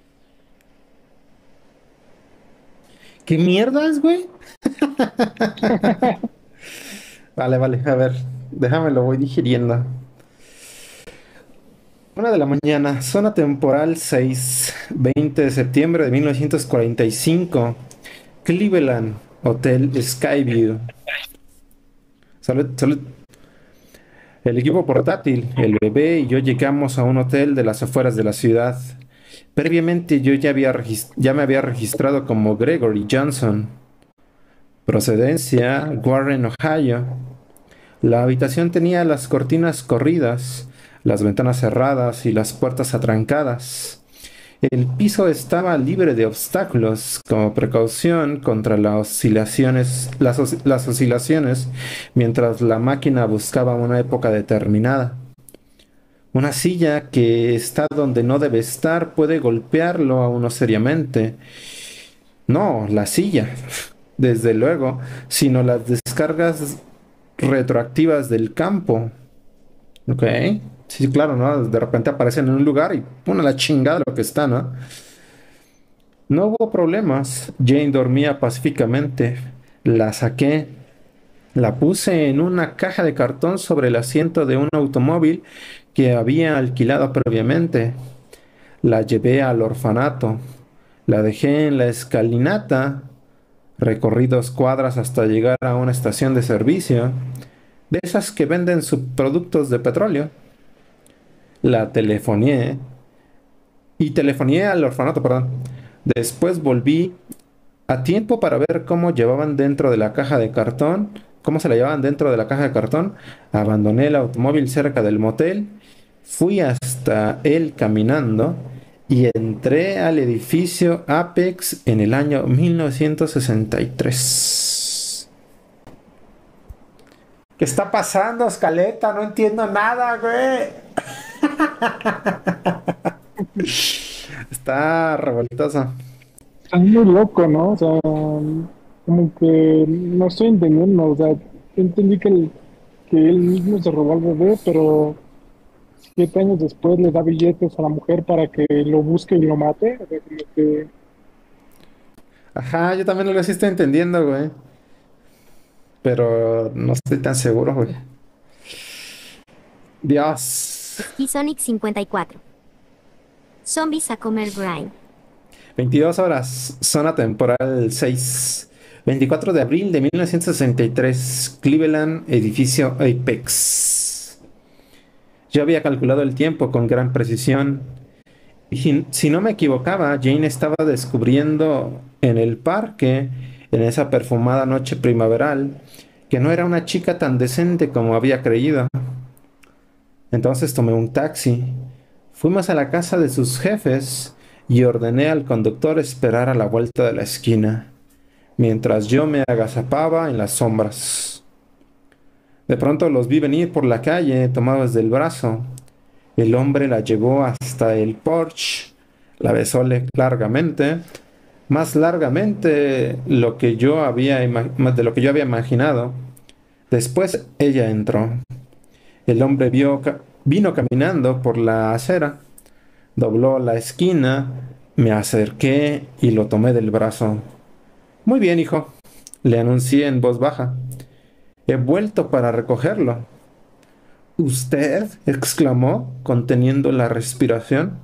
¿Qué mierdas, güey? Vale, vale, a ver, déjame lo voy digiriendo. Una de la mañana, zona temporal seis, veinte de septiembre de mil novecientos cuarenta y cinco, Cleveland, Hotel Skyview. Salud, salud. El equipo portátil, el bebé y yo llegamos a un hotel de las afueras de la ciudad. Previamente yo ya, había regist- ya me había registrado como Gregory Johnson. Procedencia, Warren, Ohio. La habitación tenía las cortinas corridas, las ventanas cerradas y las puertas atrancadas. El piso estaba libre de obstáculos como precaución contra las oscilaciones, las, os- las oscilaciones mientras la máquina buscaba una época determinada. Una silla que está donde no debe estar puede golpearlo a uno seriamente. No, la silla, desde luego, sino las descargas retroactivas del campo. Ok, sí, claro, ¿no? De repente aparecen en un lugar y pone la chingada lo que está, ¿no? No hubo problemas. Jane dormía pacíficamente. La saqué, la puse en una caja de cartón sobre el asiento de un automóvil que había alquilado previamente. La llevé al orfanato. La dejé en la escalinata. Recorrí dos cuadras hasta llegar a una estación de servicio, de esas que venden subproductos de petróleo. La telefonié y telefonié al orfanato, perdón. Después volví a tiempo para ver cómo llevaban dentro de la caja de cartón, cómo se la llevaban dentro de la caja de cartón. Abandoné el automóvil cerca del motel, fui hasta él caminando y entré al edificio Apex en el año mil novecientos sesenta y tres. ¿Qué está pasando, Escaleta? No entiendo nada, güey. Está revoltoso. Es muy loco, ¿no? O sea, como que no estoy entendiendo. O sea, yo entendí que, el- que él mismo se robó al bebé, pero siete años después le da billetes a la mujer para que lo busque y lo mate. O sea, como que Ajá, yo también lo estoy entendiendo, güey. Pero no estoy tan seguro, güey. Dios. Sonic cincuenta y cuatro. Zombies a comer Grind. veintidós horas, zona temporal seis. veinticuatro de abril de mil novecientos sesenta y tres, Cleveland, edificio Apex. Yo había calculado el tiempo con gran precisión. Y si, si no me equivocaba, Jane estaba descubriendo en el parque, en esa perfumada noche primaveral, que no era una chica tan decente como había creído. Entonces tomé un taxi. Fuimos a la casa de sus jefes y ordené al conductor esperar a la vuelta de la esquina, mientras yo me agazapaba en las sombras. De pronto los vi venir por la calle, tomados del brazo. El hombre la llevó hasta el porche, la besó le- largamente, más largamente lo que yo había ima- de lo que yo había imaginado. Después ella entró. El hombre vio ca- vino caminando por la acera. Dobló la esquina, me acerqué y lo tomé del brazo. Muy bien, hijo, le anuncié en voz baja. He vuelto para recogerlo. ¿Usted? Exclamó, conteniendo la respiración.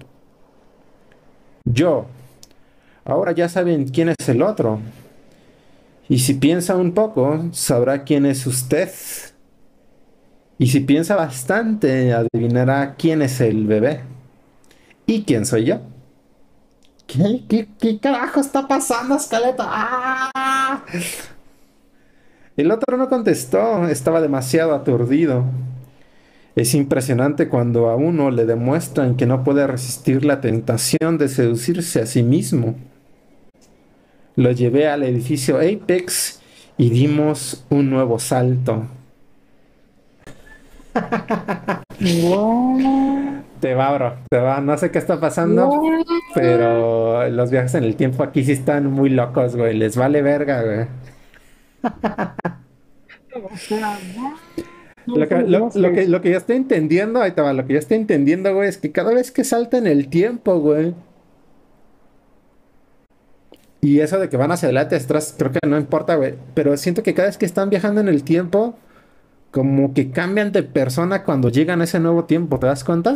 Yo. Ahora ya saben quién es el otro. Y si piensa un poco, sabrá quién es usted. Y si piensa bastante, adivinará quién es el bebé. ¿Y quién soy yo? ¿Qué, qué, qué carajo está pasando, Escaleta? ¡Ah! El otro no contestó, estaba demasiado aturdido. Es impresionante cuando a uno le demuestran que no puede resistir la tentación de seducirse a sí mismo. Lo llevé al edificio Apex y dimos un nuevo salto. What? Te va, bro, te va. No sé qué está pasando, What? pero los viajes en el tiempo aquí sí están muy locos, güey. Les vale verga, güey. O sea, what? No, Lo que, ¿cómo lo, crees lo que que, es? lo que yo estoy entendiendo, ahí te va, lo que yo estoy entendiendo, güey, es que cada vez que salta en el tiempo, güey, y eso de que van hacia adelante, hacia atrás, creo que no importa, güey, pero siento que cada vez que están viajando en el tiempo, como que cambian de persona cuando llegan a ese nuevo tiempo, ¿te das cuenta?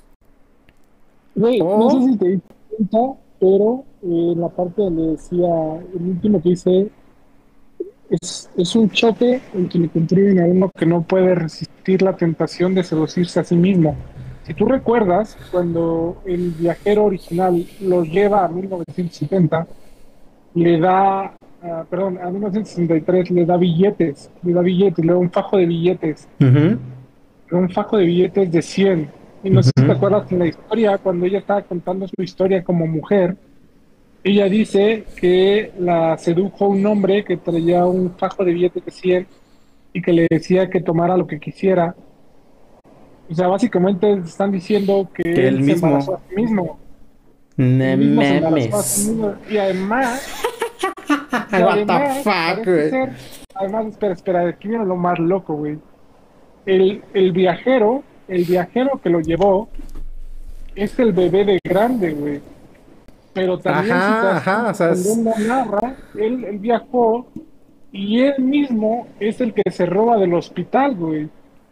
Güey, no sé O, si te diste cuenta, pero eh, en la parte donde decía, el último que dice, es, es un choque el que le construyen a uno que no puede resistir la tentación de seducirse a sí mismo. Si tú recuerdas, cuando el viajero original los lleva a mil novecientos setenta, le da, ah, perdón, a mil novecientos sesenta y tres le da billetes, le da billetes, le da un fajo de billetes, ujú, le da un fajo de billetes de cien. Y no sé si te ujú, acuerdas que en la historia, cuando ella estaba contando su historia como mujer, ella dice que la sedujo un hombre que traía un fajo de billetes de cien y que le decía que tomara lo que quisiera. O sea, básicamente están diciendo que que el él se embarazó mismo. a sí mismo. No Él mismo se embarazó a sí mames. mismo. Y además, y What the además, fuck, parece güey. ser, además, espera, espera, aquí viene lo más loco, güey. El, el viajero, el viajero que lo llevó es el bebé de grande, güey. Pero también, si te Ajá, das ajá, o cuenta, sea, cuando es... él lo narra, él, él viajó y él mismo es el que se roba del hospital, güey.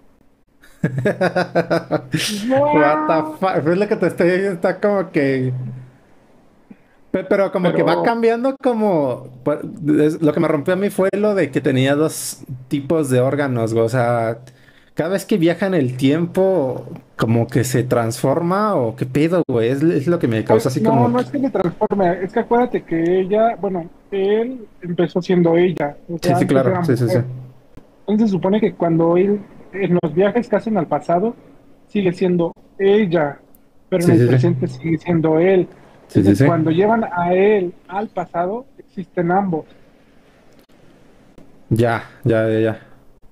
What the ¡Guau! fuck, es lo que te estoy diciendo, está como que... Pe- Pero como que va Pero, cambiando como... pues, es- Lo que me rompió a mí fue lo de que tenía dos tipos de órganos, güey. O sea, cada vez que viaja en el tiempo, como que se transforma o qué pedo, güey. Es, es lo que me pues, causa así no, como... no es que le transforme, es que acuérdate que ella, bueno, él empezó siendo ella, o Sí, sea, sí, antes claro, era sí, sí, sí. mujer. Entonces se supone que cuando él, en los viajes que hacen al pasado, sigue siendo ella, pero en Sí, el sí, sí. presente sigue siendo él. Sí, sí, Entonces, sí. cuando llevan a él al pasado, existen ambos. Ya, ya, ya, ya.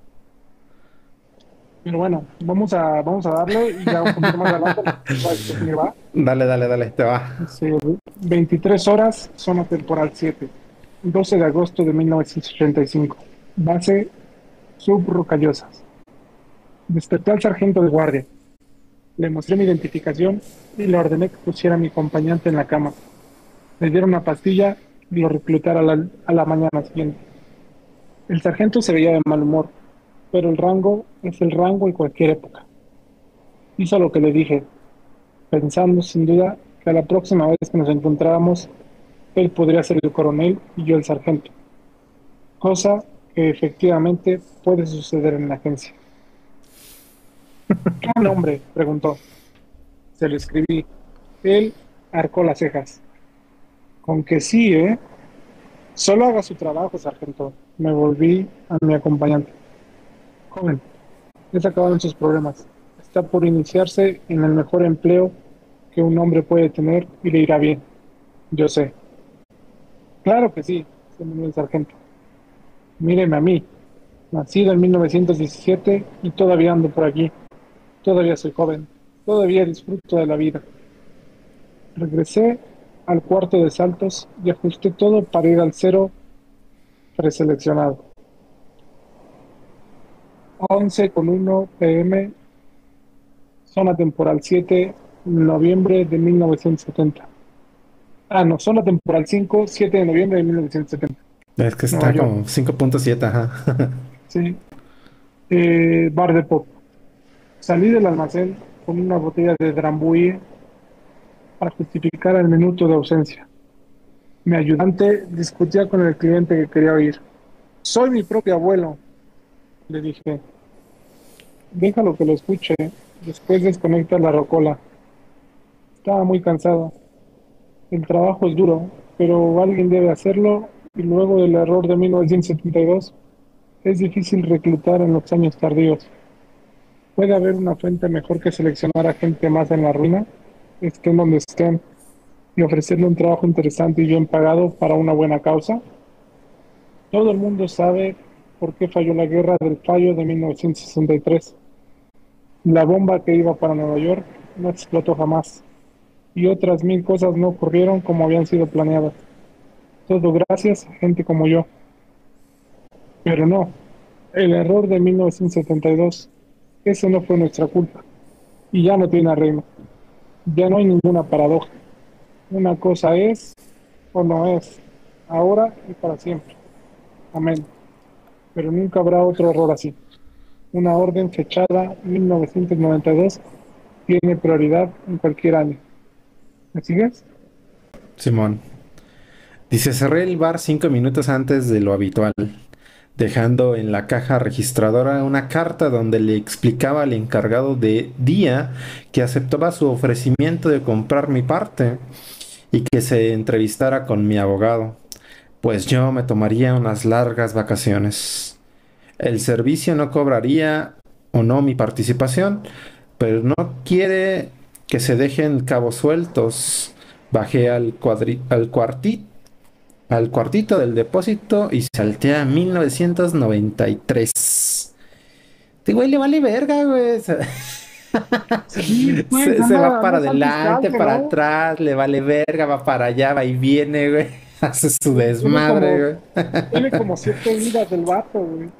Pero bueno, vamos a, vamos a darle y ya un poquito más adelante lo voy a discutir, ¿va? Dale, dale, dale, te va. Sí, veintitrés horas, zona temporal siete, doce de agosto de mil novecientos ochenta y cinco, base subrocallosas. Desperté al sargento de guardia, le mostré mi identificación y le ordené que pusiera a mi acompañante en la cama. Le dieron una pastilla y lo reclutara a la, a la mañana siguiente. El sargento se veía de mal humor, pero el rango es el rango en cualquier época. Hizo lo que le dije, pensando sin duda que a la próxima vez que nos encontráramos, él podría ser el coronel y yo el sargento, cosa que efectivamente puede suceder en la agencia. ¿Qué nombre? Preguntó. Se lo escribí. Él arcó las cejas. Con que sí, ¿eh? Solo haga su trabajo, sargento. Me volví a mi acompañante. Joven, ya se acabaron sus problemas. Está por iniciarse en el mejor empleo que un hombre puede tener y le irá bien. Yo sé. Claro que sí, señor el sargento. Míreme a mí, nacido en mil novecientos diecisiete y todavía ando por aquí. Todavía soy joven. Todavía disfruto de la vida. Regresé al cuarto de saltos y ajusté todo para ir al cero preseleccionado. once con uno p m, zona temporal siete, noviembre de mil novecientos setenta. Ah, no, zona temporal cinco, siete de noviembre de mil novecientos setenta. Es que Nueva está York. como cinco punto siete, ajá. Sí. Eh, bar de pop. Salí del almacén con una botella de Drambuie para justificar el minuto de ausencia. Mi ayudante discutía con el cliente que quería oír. Soy mi propio abuelo, le dije. Déjalo que lo escuche. Después desconecta la rocola. Estaba muy cansado. El trabajo es duro, pero alguien debe hacerlo y luego del error de mil novecientos setenta y dos es difícil reclutar en los años tardíos. ¿Puede haber una fuente mejor que seleccionar a gente más en la ruina, estén donde estén, y ofrecerle un trabajo interesante y bien pagado para una buena causa? Todo el mundo sabe por qué falló la guerra del fallo de mil novecientos sesenta y tres. La bomba que iba para Nueva York no explotó jamás, y otras mil cosas no ocurrieron como habían sido planeadas. Todo gracias a gente como yo. Pero no, el error de mil novecientos setenta y dos, ese no fue nuestra culpa. Y ya no tiene arreglo. Ya no hay ninguna paradoja. Una cosa es o no es, ahora y para siempre. Amén. Pero nunca habrá otro error así. Una orden fechada mil novecientos noventa y dos tiene prioridad en cualquier año. ¿Me sigues? Simón. Dice, cerré el bar cinco minutos antes de lo habitual, dejando en la caja registradora una carta donde le explicaba al encargado de día que aceptaba su ofrecimiento de comprar mi parte y que se entrevistara con mi abogado, pues yo me tomaría unas largas vacaciones. El servicio no cobraría o no mi participación, pero no quiere que se dejen cabos sueltos. Bajé al, cuadri al cuartito al cuartito del depósito y salté a mil novecientos noventa y tres. Este güey le vale verga, güey. Se, Sí, pues, se, se anda, va para anda adelante, fiscal, para ¿no? atrás, le vale verga, va para allá, va y viene, güey. Hace su Tiene desmadre, como, güey. tiene como siete vidas del vato, güey.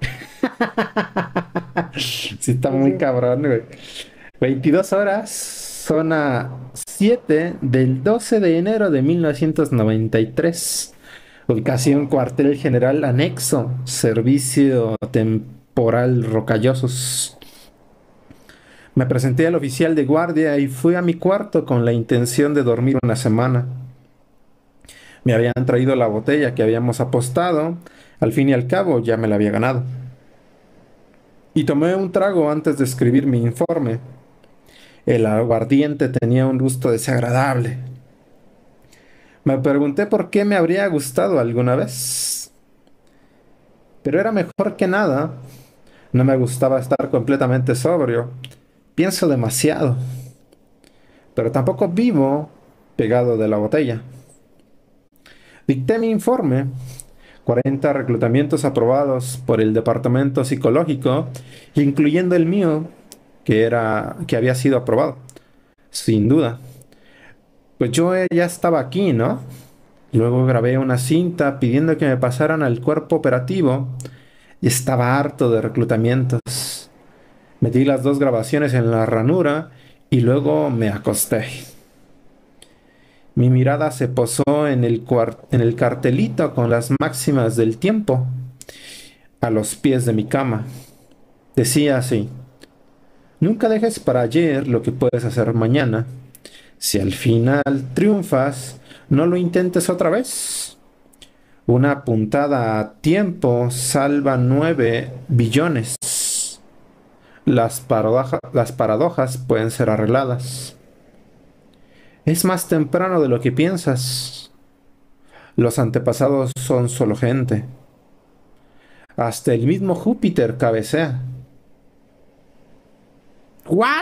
Sí, está muy Entonces, cabrón, güey. veintidós horas, zona siete del doce de enero de mil novecientos noventa y tres. Ubicación cuartel general anexo, servicio temporal Rocallosos. Me presenté al oficial de guardia y fui a mi cuarto con la intención de dormir una semana. Me habían traído la botella que habíamos apostado, al fin y al cabo ya me la había ganado. Y tomé un trago antes de escribir mi informe. El aguardiente tenía un gusto desagradable. Me pregunté por qué me habría gustado alguna vez. Pero era mejor que nada. No me gustaba estar completamente sobrio. Pienso demasiado. Pero tampoco vivo pegado de la botella. Dicté mi informe. cuarenta reclutamientos aprobados por el departamento psicológico, incluyendo el mío, que era, que había sido aprobado. Sin duda. Pues yo eh, ya estaba aquí, ¿no? Luego grabé una cinta pidiendo que me pasaran al cuerpo operativo y estaba harto de reclutamientos. Metí las dos grabaciones en la ranura y luego me acosté. Mi mirada se posó en el, cuar- en el cartelito con las máximas del tiempo, a los pies de mi cama. Decía así: nunca dejes para ayer lo que puedes hacer mañana. Si al final triunfas, no lo intentes otra vez. Una puntada a tiempo salva nueve billones. Las paradoja- las paradojas pueden ser arregladas. Es más temprano de lo que piensas. Los antepasados son solo gente. Hasta el mismo Júpiter cabecea. ¿What?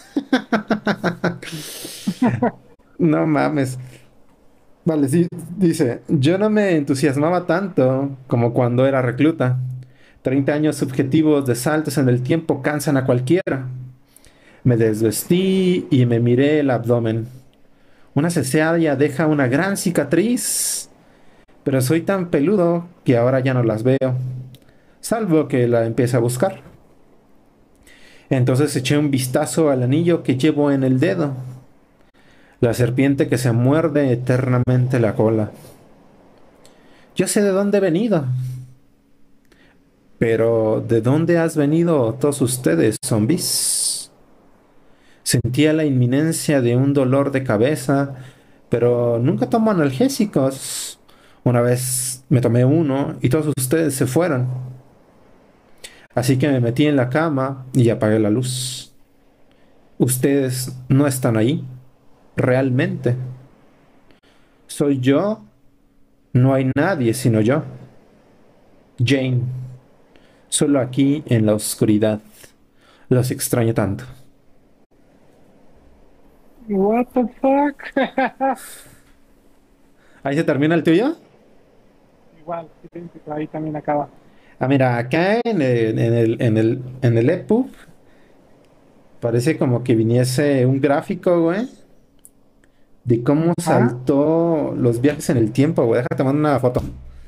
No mames. Vale, sí, dice, yo no me entusiasmaba tanto como cuando era recluta. Treinta años subjetivos de saltos en el tiempo cansan a cualquiera. Me desvestí y me miré el abdomen. Una cesárea deja una gran cicatriz, pero soy tan peludo que ahora ya no las veo, salvo que la empiece a buscar. Entonces eché un vistazo al anillo que llevo en el dedo. La serpiente que se muerde eternamente la cola. Yo sé de dónde he venido. Pero ¿de dónde has venido todos ustedes, zombies? Sentía la inminencia de un dolor de cabeza, pero nunca tomo analgésicos. Una vez me tomé uno y todos ustedes se fueron. Así que me metí en la cama y apagué la luz. Ustedes no están ahí, realmente. Soy yo, no hay nadie sino yo. Jane, solo aquí en la oscuridad. Los extraño tanto. What the fuck? ¿Ahí se termina el tuyo? Igual, sí, ahí también acaba. Ah, mira, acá en el, en el, en el, en el EPUB parece como que viniese un gráfico, güey, de cómo Ajá. saltó los viajes en el tiempo, güey. Déjate mandar una foto.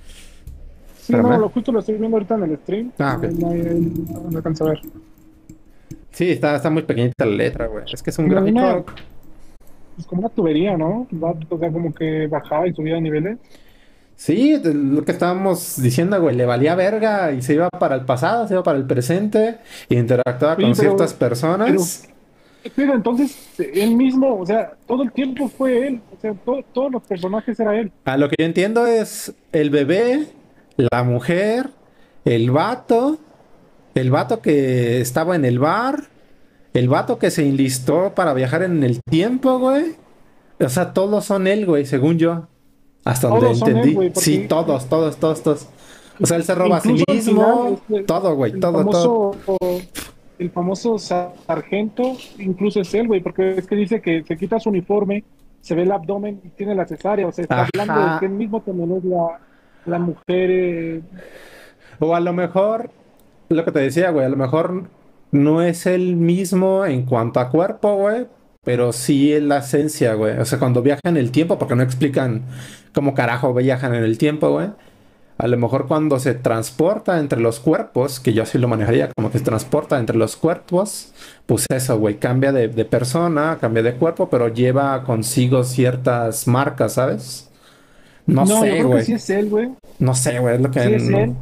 Sí, no, Espérame. lo justo lo estoy viendo ahorita en el stream. Ah, No, ok. no, no, no alcanzo a ver. Sí, está, está muy pequeñita la letra, güey. Es que es un Como una, gráfico. pues como una tubería, ¿no? Va, o sea, como que bajaba y subía de niveles. Sí, de lo que estábamos diciendo, güey, le valía verga y se iba para el pasado, se iba para el presente e interactuaba Oye, con pero, ciertas pero, personas. pero entonces él mismo, o sea, todo el tiempo fue él. O sea, to- todos los personajes era él. A lo que yo entiendo es el bebé, la mujer, el vato, el vato que estaba en el bar, el vato que se enlistó para viajar en el tiempo, güey. O sea, todos son él, güey, según yo. Hasta donde Todos son él, entendí. güey, Sí, porque todos, todos, todos, todos. O sea, él se roba a sí incluso al final, mismo. este, Todo, güey, el todo, todo. famoso, el famoso sargento, incluso es él, güey, porque es que dice que se quita su uniforme, se ve el abdomen y tiene la cesárea, o sea, está hablando de que Ajá. él mismo también es la, la mujer, eh, O a lo mejor, lo que te decía, güey, a lo mejor no es el mismo en cuanto a cuerpo, güey, pero sí es la esencia, güey. O sea, cuando viajan en el tiempo, porque no explican cómo carajo viajan en el tiempo, güey. A lo mejor cuando se transporta entre los cuerpos, que yo así lo manejaría, como que se transporta entre los cuerpos, pues eso, güey, cambia de, de persona, cambia de cuerpo, pero lleva consigo ciertas marcas, ¿sabes? No no, yo sé, creo que güey. sí es él, güey, No sé, güey, es lo que... sí es él,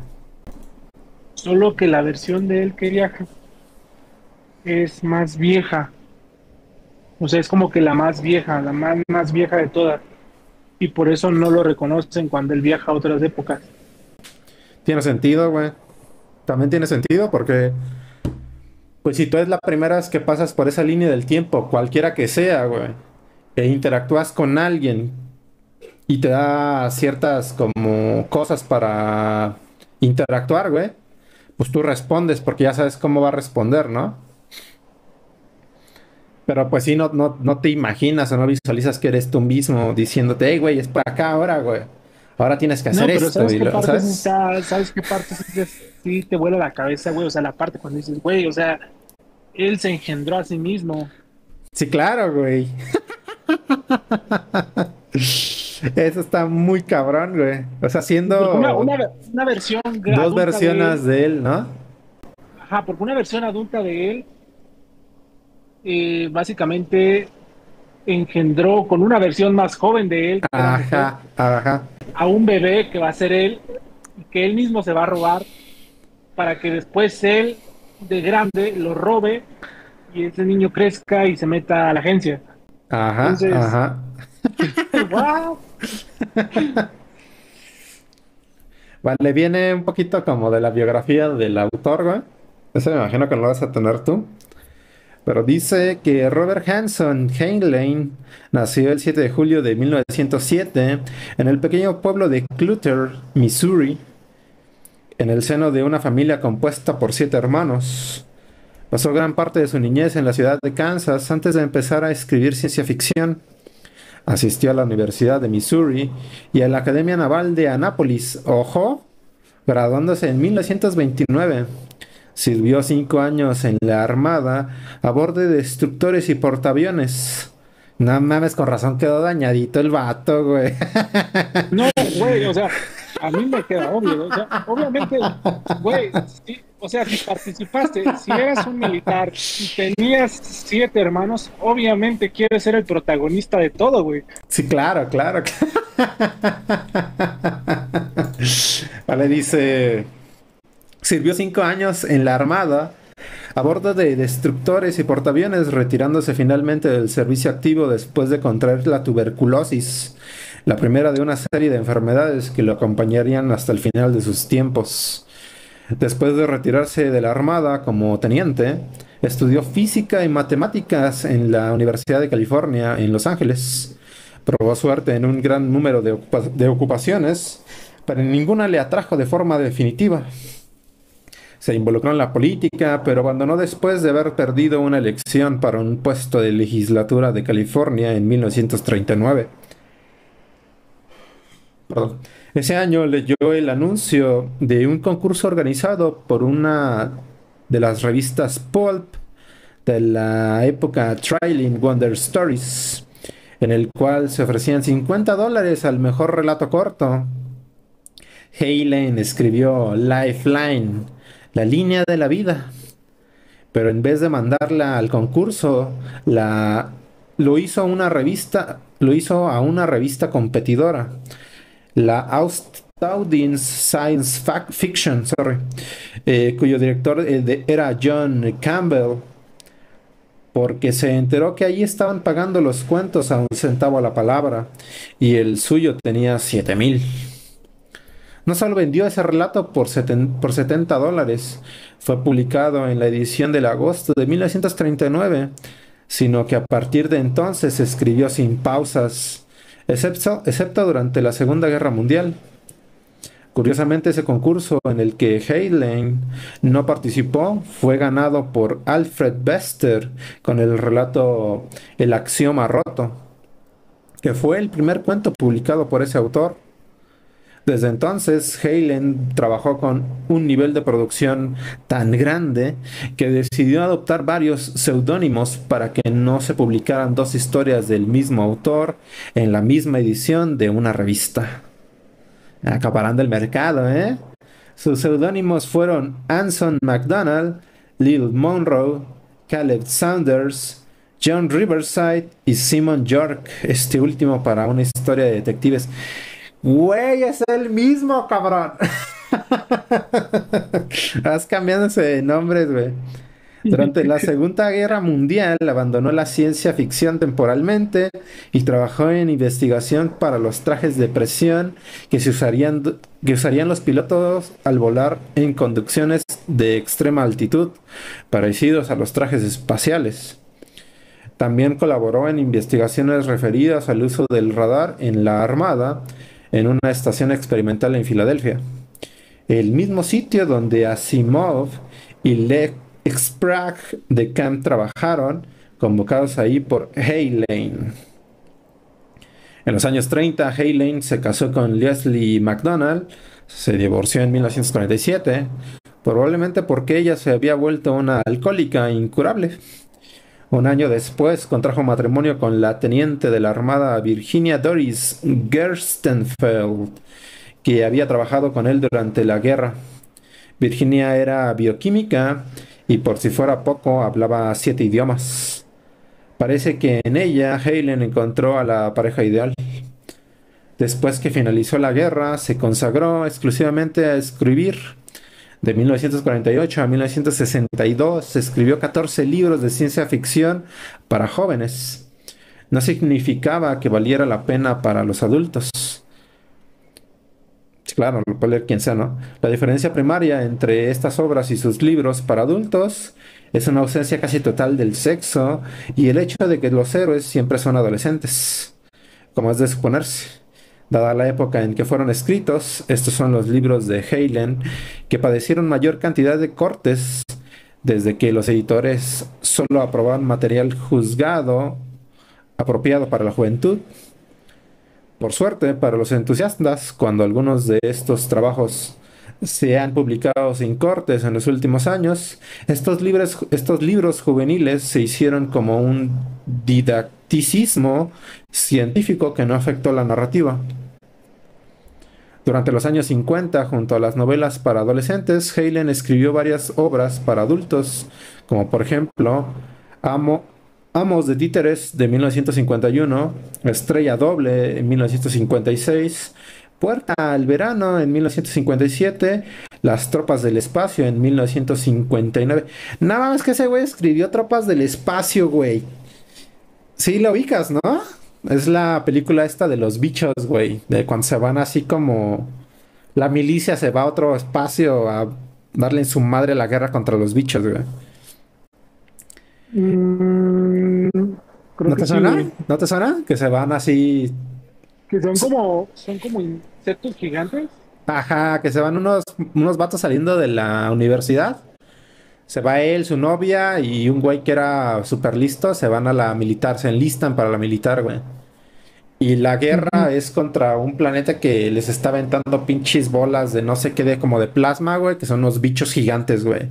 solo que la versión de él que viaja es más vieja, o sea, es como que la más vieja, la más, más vieja de todas, y por eso no lo reconocen cuando él viaja a otras épocas. Tiene sentido, güey. También tiene sentido porque, pues si tú es la primera vez que pasas por esa línea del tiempo, cualquiera que sea, güey, e interactúas con alguien y te da ciertas como cosas para interactuar, güey, pues tú respondes porque ya sabes cómo va a responder, ¿no? Pero pues sí, no, no, no te imaginas o no visualizas que eres tú mismo diciéndote, hey, güey, es por acá ahora, güey. Ahora tienes que hacer No, pero esto, ¿sabes y qué lo, parte sí ¿sabes? está? ¿Sabes qué parte sí, te- sí te vuela la cabeza, güey? O sea, la parte cuando dices, güey, o sea, él se engendró a sí mismo. Sí, claro, güey. Eso está muy cabrón, güey. O sea, Porque una, siendo una, una versión gra- dos adulta de versiones él, de él, ¿no? ajá, porque una versión adulta de él, eh, básicamente engendró con una versión más joven de él, que era mujer, Ajá, ajá. a un bebé que va a ser él, y que él mismo se va a robar para que después él, de grande, lo robe y ese niño crezca y se meta a la agencia. Ajá, Entonces, ajá. wow. Vale, viene un poquito como de la biografía del autor, güey. Eso me imagino que lo vas a tener tú. Pero dice que Robert Hanson Heinlein nació el siete de julio de mil novecientos siete en el pequeño pueblo de Clutter, Missouri, en el seno de una familia compuesta por siete hermanos. Pasó gran parte de su niñez en la ciudad de Kansas antes de empezar a escribir ciencia ficción. Asistió a la Universidad de Missouri y a la Academia Naval de Annapolis, ojo, graduándose en mil novecientos veintinueve. Sirvió cinco años en la Armada a bordo de destructores y portaaviones. No mames, con razón quedó dañadito el vato, güey. No, güey, o sea, a mí me queda obvio, o sea, obviamente, güey, sí, o O sea, si participaste, si eras un militar y tenías siete hermanos, obviamente quieres ser el protagonista de todo, güey. Sí, claro, claro. Vale, dice, sirvió cinco años en la Armada a bordo de destructores y portaaviones, retirándose finalmente del servicio activo después de contraer la tuberculosis, la primera de una serie de enfermedades que lo acompañarían hasta el final de sus tiempos. Después de retirarse de la Armada como teniente, estudió física y matemáticas en la Universidad de California en Los Ángeles. Probó suerte en un gran número de, ocupa de ocupaciones, pero ninguna le atrajo de forma definitiva. Se involucró en la política, pero abandonó después de haber perdido una elección para un puesto de legislatura de California en mil novecientos treinta y nueve. Perdón. Ese año leyó el anuncio de un concurso organizado por una de las revistas pulp de la época, Trailing Wonder Stories, en el cual se ofrecían cincuenta dólares al mejor relato corto. Heinlein escribió Lifeline, la línea de la vida, pero en vez de mandarla al concurso, la, lo hizo a una revista, lo hizo a una revista competidora, la Astounding Science Fiction, sorry, eh, cuyo director eh, de, era John Campbell, porque se enteró que allí estaban pagando los cuentos a un centavo a la palabra y el suyo tenía siete mil. No solo vendió ese relato por, por setenta dólares, fue publicado en la edición del agosto de mil novecientos treinta y nueve, sino que a partir de entonces escribió sin pausas, excepto, excepto durante la Segunda Guerra Mundial. Curiosamente, ese concurso en el que Heinlein no participó fue ganado por Alfred Bester con el relato El axioma roto, que fue el primer cuento publicado por ese autor. Desde entonces, Heinlein trabajó con un nivel de producción tan grande que decidió adoptar varios seudónimos para que no se publicaran dos historias del mismo autor en la misma edición de una revista. Acaparando el mercado, ¿eh? Sus seudónimos fueron Anson MacDonald, Lil Monroe, Caleb Saunders, John Riverside y Simon York, este último para una historia de detectives. Güey, es el mismo, cabrón. Vas cambiándose de nombres, güey. Durante la Segunda Guerra Mundial abandonó la ciencia ficción temporalmente y trabajó en investigación para los trajes de presión que se usarían, que usarían los pilotos al volar en conducciones de extrema altitud, parecidos a los trajes espaciales. También colaboró en investigaciones referidas al uso del radar en la Armada, en una estación experimental en Filadelfia, el mismo sitio donde Asimov y Lex Sprague de Camp trabajaron, convocados ahí por Heinlein. En los años treinta, Heinlein se casó con Leslie MacDonald, se divorció en mil novecientos cuarenta y siete, probablemente porque ella se había vuelto una alcohólica incurable. Un año después contrajo matrimonio con la teniente de la Armada Virginia Doris Gerstenfeld, que había trabajado con él durante la guerra. Virginia era bioquímica y, por si fuera poco, hablaba siete idiomas. Parece que en ella Heinlein encontró a la pareja ideal. Después que finalizó la guerra, se consagró exclusivamente a escribir. De mil novecientos cuarenta y ocho a mil novecientos sesenta y dos escribió catorce libros de ciencia ficción para jóvenes. No significaba que valiera la pena para los adultos. Claro, lo puede leer quien sea, ¿no? La diferencia primaria entre estas obras y sus libros para adultos es una ausencia casi total del sexo y el hecho de que los héroes siempre son adolescentes, como es de suponerse. Dada la época en que fueron escritos, estos son los libros de Heinlein que padecieron mayor cantidad de cortes desde que los editores solo aprobaban material juzgado apropiado para la juventud. Por suerte, para los entusiastas, cuando algunos de estos trabajos se han publicado sin cortes en los últimos años, estos libros, estos libros juveniles se hicieron como un didacticismo científico que no afectó la narrativa. Durante los años cincuenta, junto a las novelas para adolescentes, Heylen escribió varias obras para adultos, como por ejemplo Amo, Amos de Títeres de mil novecientos cincuenta y uno, Estrella Doble en mil novecientos cincuenta y seis, Puerta al Verano en mil novecientos cincuenta y siete, Las Tropas del Espacio en mil novecientos cincuenta y nueve. Nada más que ese güey escribió Tropas del Espacio, güey. Sí, lo ubicas, ¿no? Es la película esta de los bichos, güey. De cuando se van así como... La milicia se va a otro espacio a darle en su madre la guerra contra los bichos, güey. Mm, creo ¿No que te sí, suena? güey. ¿No te suena? Que se van así... Que son como, son como insectos gigantes. Ajá, que se van unos, unos vatos saliendo de la universidad. Se va él, su novia y un güey que era súper listo. Se van a la militar, se enlistan para la militar, güey. Y la guerra Ujú. es contra un planeta que les está aventando pinches bolas de no sé qué, de como de plasma, güey, que son unos bichos gigantes, güey.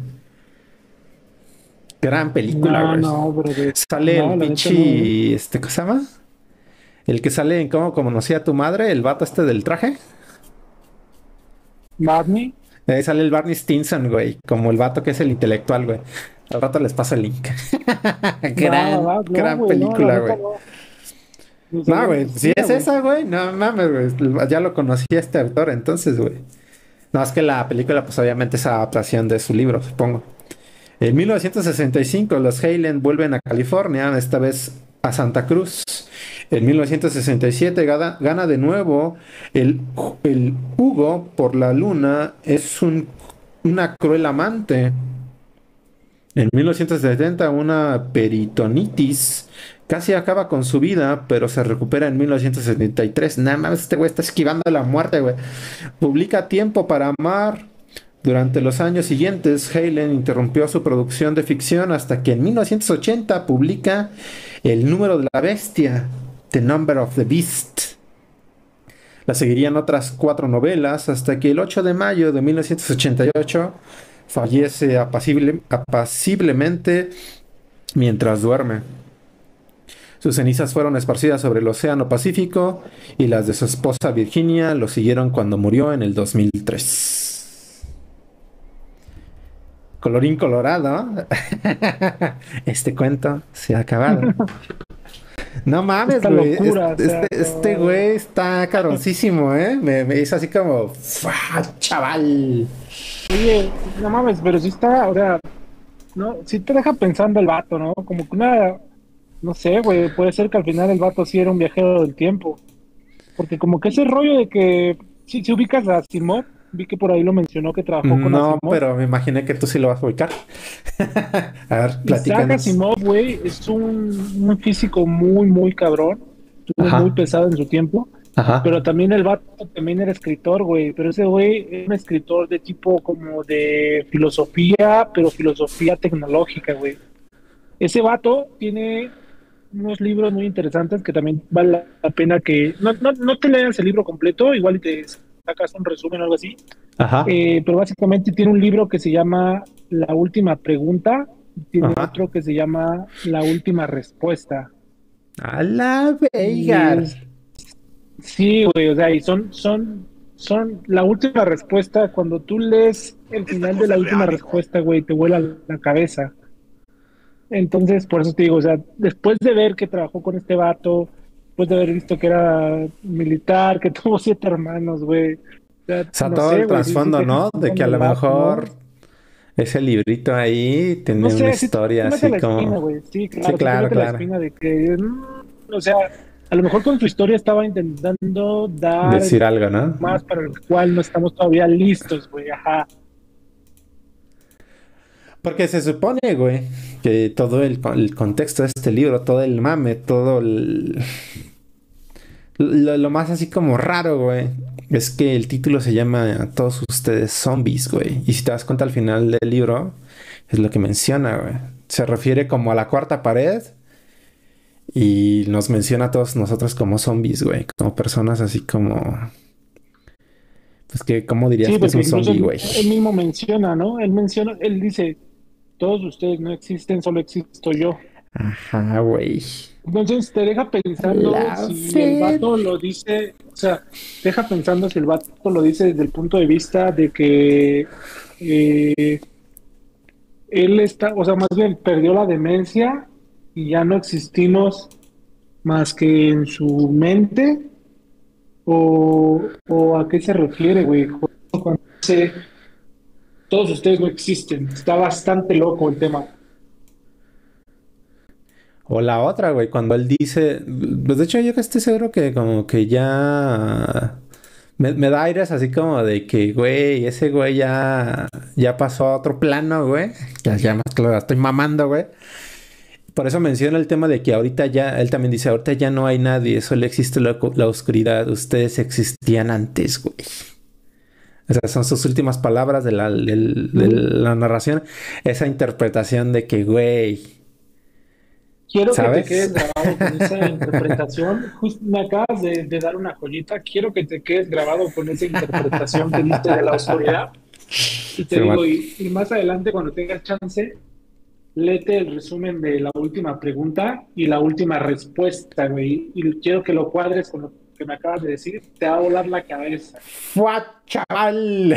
Gran película, No, güey. no, brother. Sale No, el la neta no, güey. pinche, este, ¿cómo se llama? El que sale en Cómo conocí a tu madre, el vato este del traje. Barney. Ahí sale el Barney Stinson, güey, como el vato que es el intelectual, güey. Al rato les paso el link. Va, Gran, va, no, gran güey, no, la película, neta güey. no. No No, sabía güey, que si existía, es güey. esa, güey, no mames, güey. Ya lo conocía este autor, entonces, güey. No, es que la película, pues obviamente es adaptación de su libro, supongo. En mil novecientos sesenta y cinco, los Heylen vuelven a California, esta vez a Santa Cruz. En mil novecientos sesenta y siete gana, gana de nuevo el, el Hugo por la luna. Es un, una cruel amante. En mil novecientos setenta, una peritonitis casi acaba con su vida, pero se recupera en mil novecientos setenta y tres. Nada más, este güey está esquivando la muerte, güey. Publica Tiempo para Amar. Durante los años siguientes, Heylen interrumpió su producción de ficción hasta que en mil novecientos ochenta publica El número de la bestia, The Number of the Beast. La seguirían otras cuatro novelas hasta que el ocho de mayo de mil novecientos ochenta y ocho fallece apacible, apaciblemente mientras duerme. Sus cenizas fueron esparcidas sobre el Océano Pacífico y las de su esposa Virginia lo siguieron cuando murió en el dos mil tres. Colorín colorado, este cuento se ha acabado. No mames, Esta güey. locura, Este, o sea, este, este güey está cabroncísimo, ¿eh? Me, me hizo así como, ¡fua, chaval! Oye, no mames, pero sí está, o sea, no, sí te deja pensando el vato, ¿no? Como que una, no sé, güey, puede ser que al final el vato sí era un viajero del tiempo. Porque como que ese rollo de que, si, si ubicas a Asimov, vi que por ahí lo mencionó que trabajó con No, Asimov. pero me imaginé que tú sí lo vas a ubicar. A ver, Isaac platícanos. Asimov, güey, es un, un físico muy, muy cabrón. Estuvo Ajá. muy pesado en su tiempo. Ajá. Pero también el vato también era escritor, güey. Pero ese güey es un escritor de tipo como de filosofía, pero filosofía tecnológica, güey. Ese vato tiene unos libros muy interesantes que también vale la pena que... No, no, no te leas el libro completo, igual y te sacas un resumen o algo así. Ajá. Eh, pero básicamente tiene un libro que se llama La Última Pregunta, y tiene Ajá. otro que se llama La Última Respuesta. A la Y Veigar. es- sí, güey, o sea, y son, son, son la última respuesta. Cuando tú lees el final de la última respuesta, güey, te vuela la cabeza. Entonces, por eso te digo, o sea, después de ver que trabajó con este vato, después de haber visto que era militar, que tuvo siete hermanos, güey. O sea, O sea, no todo sé, el güey, sí, sí trasfondo, te ¿no? deja De que a pensando lo el vato, ¿no? mejor ese librito ahí tiene No una sé, sí te historia mete así la espina, como... güey. Sí, claro, Sí, sí te claro, mete la claro. espina de que, mm, o sea, a lo mejor con su historia estaba intentando dar Decir algo, ¿no? más para el cual no estamos todavía listos, güey. Ajá. Porque se supone, güey, que todo el, con- el contexto de este libro, todo el mame, todo el... Lo, lo más así como raro, güey, es que el título se llama A todos ustedes zombies, güey. Y si te das cuenta al final del libro, es lo que menciona, güey. Se refiere como a la cuarta pared y nos menciona a todos nosotros como zombies, güey. Como personas así como... Pues que, ¿cómo dirías Sí, que es porque un incluso zombie, él, güey? él mismo menciona, ¿no? Él menciona, él dice, todos ustedes no existen, solo existo yo. Ajá, güey. Entonces te deja pensando La si ver- el vato lo dice O sea, deja pensando si el vato lo dice desde el punto de vista de que eh, él está, o sea, más bien perdió la demencia y ya no existimos más que en su mente, o, o a qué se refiere, güey. Cuando dice, todos ustedes no existen. Está bastante loco el tema. O la otra, güey, cuando él dice, pues de hecho yo que estoy seguro que como que ya me, me da aires así como de que, güey, ese güey ya, ya pasó a otro plano, güey. Ya, ya más claro, estoy mamando, güey. Por eso menciona el tema de que ahorita ya, él también dice, ahorita ya no hay nadie, solo existe la, la oscuridad, ustedes existían antes, güey. O sea, son sus últimas palabras de la, del- de la narración, esa interpretación de que, güey, Quiero que te quedes ¿sabes? grabado con esa interpretación. Justo me acabas de, de dar una joyita. Quiero que te quedes grabado con esa interpretación que diste de la oscuridad. Y te Sí, man. digo, y, y más adelante, cuando tengas chance, léete el resumen de la última pregunta y la última respuesta, güey. Y quiero que lo cuadres con lo que me acabas de decir. Te va a volar la cabeza. ¡Fua, chaval!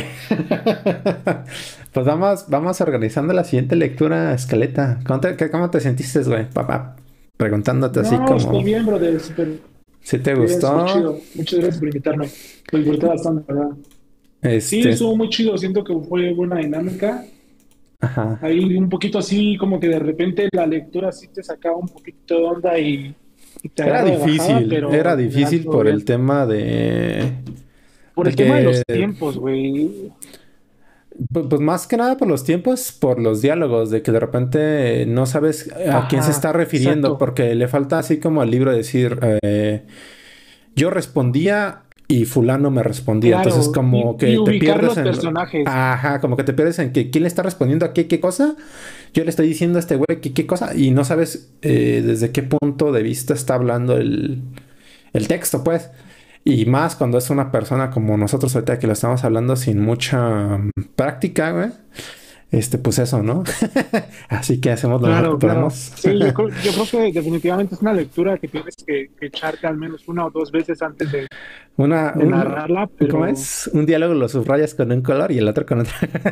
Pues vamos, vamos organizando la siguiente lectura, Escaleta. ¿Cómo te, qué- cómo te sentiste, güey? Papá, preguntándote así No, súper como, bien, brother. Súper ¿si te bien, súper gustó? chido. Muchas gracias por invitarme. Lo disfruté bastante, ¿verdad? Sí, Este, estuvo muy chido. Siento que fue buena dinámica. ajá. Ahí un poquito así, como que de repente la lectura sí te sacaba un poquito de onda y, y te Era agarra de bajada, difícil, pero era en general difícil todo por el bien. tema de, Por de el tema de que, los tiempos, güey. pu- pues más que nada por los tiempos, por los diálogos, de que de repente no sabes a quién se está Ajá, refiriendo, exacto. porque le falta así como al libro decir, eh, yo respondía y fulano me respondía. Entonces Claro. Y, como y que te ubicar pierdes los en... personajes. Ajá, como que te pierdes en que quién le está respondiendo a qué, qué cosa. Yo le estoy diciendo a este güey qué, qué cosa y no sabes eh, desde qué punto de vista está hablando el, el texto, pues. Y más cuando es una persona como nosotros ahorita que lo estamos hablando sin mucha mm, práctica, güey. Este, pues eso, ¿no? Así que hacemos lo mejor que Claro, claro. podemos. Sí, yo creo, yo creo que definitivamente es una lectura que tienes que, que echarte al menos una o dos veces antes de, Una, de un, narrarla, ¿cómo pero, es? Un diálogo lo subrayas con un color y el otro con otro.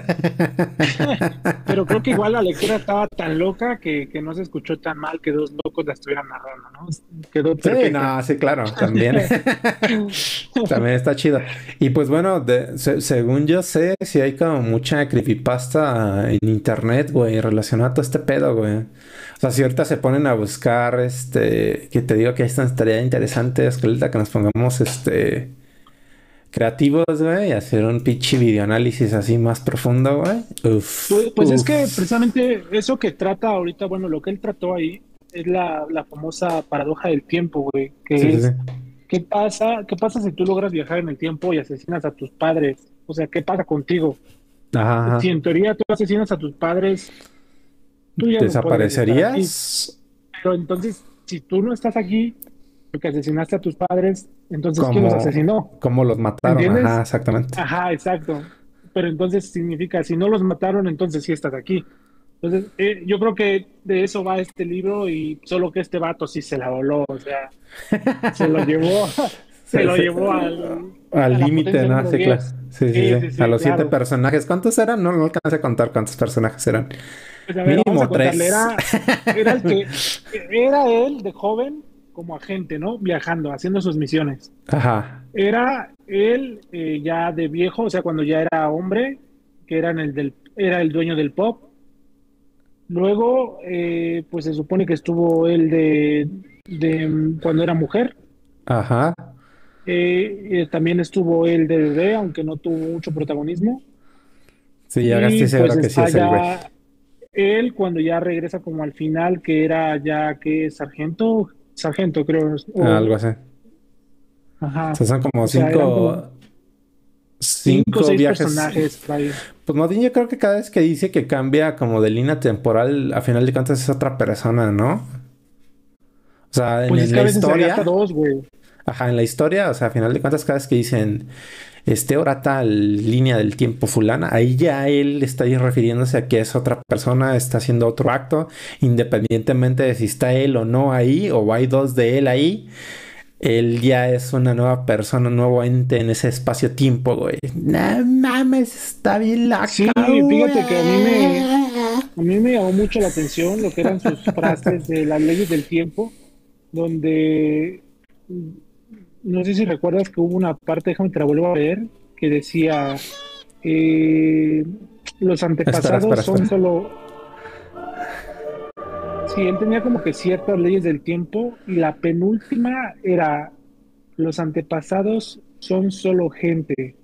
pero creo que igual la lectura estaba tan loca que, que no se escuchó tan mal que dos locos la estuvieran narrando, ¿no? Quedó Sí, perfecta. no, sí, claro, también. También está chido. Y pues bueno, de- se- según yo sé, sí hay como mucha creepypasta en internet, güey, relacionada a todo este pedo, güey. O sea, si ahorita se ponen a buscar, este, que te digo que esta estaría interesante, Escoleta, que nos pongamos, este, creativos, güey, y hacer un pinche videoanálisis así más profundo, güey. Uf, Pues, pues es que uf. precisamente eso que trata ahorita, bueno, lo que él trató ahí es la, la famosa paradoja del tiempo, güey, Sí, que sí, sí. es, ¿qué pasa, qué pasa si tú logras viajar en el tiempo y asesinas a tus padres? O sea, ¿qué pasa contigo? Ajá, Si ajá. en teoría tú asesinas a tus padres, tú ya no podrías estar aquí. ¿Desaparecerías? Pero entonces, si tú no estás aquí porque asesinaste a tus padres, entonces ¿quién los Como, asesinó? como los mataron, ajá, ¿Entiendes? exactamente. Ajá, exacto. Pero entonces significa, si no los mataron, entonces sí estás aquí. Entonces, eh, yo creo que de eso va este libro y solo que este vato sí se la voló, o sea, se lo llevó, se Se- lo se- llevó al, al a la límite, potencia ¿no? número Sí, claro. diez. Sí, sí, Sí, sí. sí, A sí, los siete claro. personajes. ¿Cuántos eran? No, no alcancé a contar cuántos personajes eran. Pues a ver, vamos a Mínimo contarle. tres. Era, era el que, era él de joven como agente, ¿no? Viajando, haciendo sus misiones. Ajá. Era él eh, ya de viejo, o sea, cuando ya era hombre, que era, en el del, era el dueño del pop. Luego, eh, pues se supone que estuvo él de, de mm, cuando era mujer. Ajá. Eh, eh, también estuvo él de bebé, aunque no tuvo mucho protagonismo. Sí, ya Y estoy pues seguro que sí está es el güey. ya él cuando ya regresa como al final, que era ya que sargento, sargento creo, o, Algo así. O ajá, sea, son como o sea, eran como cinco, cinco o cinco seis viajes. personajes por ahí. Pues más bien yo creo que cada vez que dice que cambia como de línea temporal, a final de cuentas es otra persona, ¿no? O sea, en, Pues es en que la a veces había hasta historia, dos, güey. ajá, en la historia, o sea, a final de cuentas cada vez que dicen este hora tal línea del tiempo fulana, ahí ya él está ahí refiriéndose a que es otra persona, está haciendo otro acto, independientemente de si está él o no ahí, o hay dos de él ahí, él ya es una nueva persona, un nuevo ente en ese espacio-tiempo, güey. No mames, está bien loca. Sí, fíjate que a mí me, a mí me llamó mucho la atención lo que eran sus frases de las leyes del tiempo, donde no sé si recuerdas que hubo una parte, déjame te la vuelvo a ver, que decía, eh, los antepasados Espera, espera, son espera. solo... Sí, él tenía como que ciertas leyes del tiempo y la penúltima era, los antepasados son solo gente.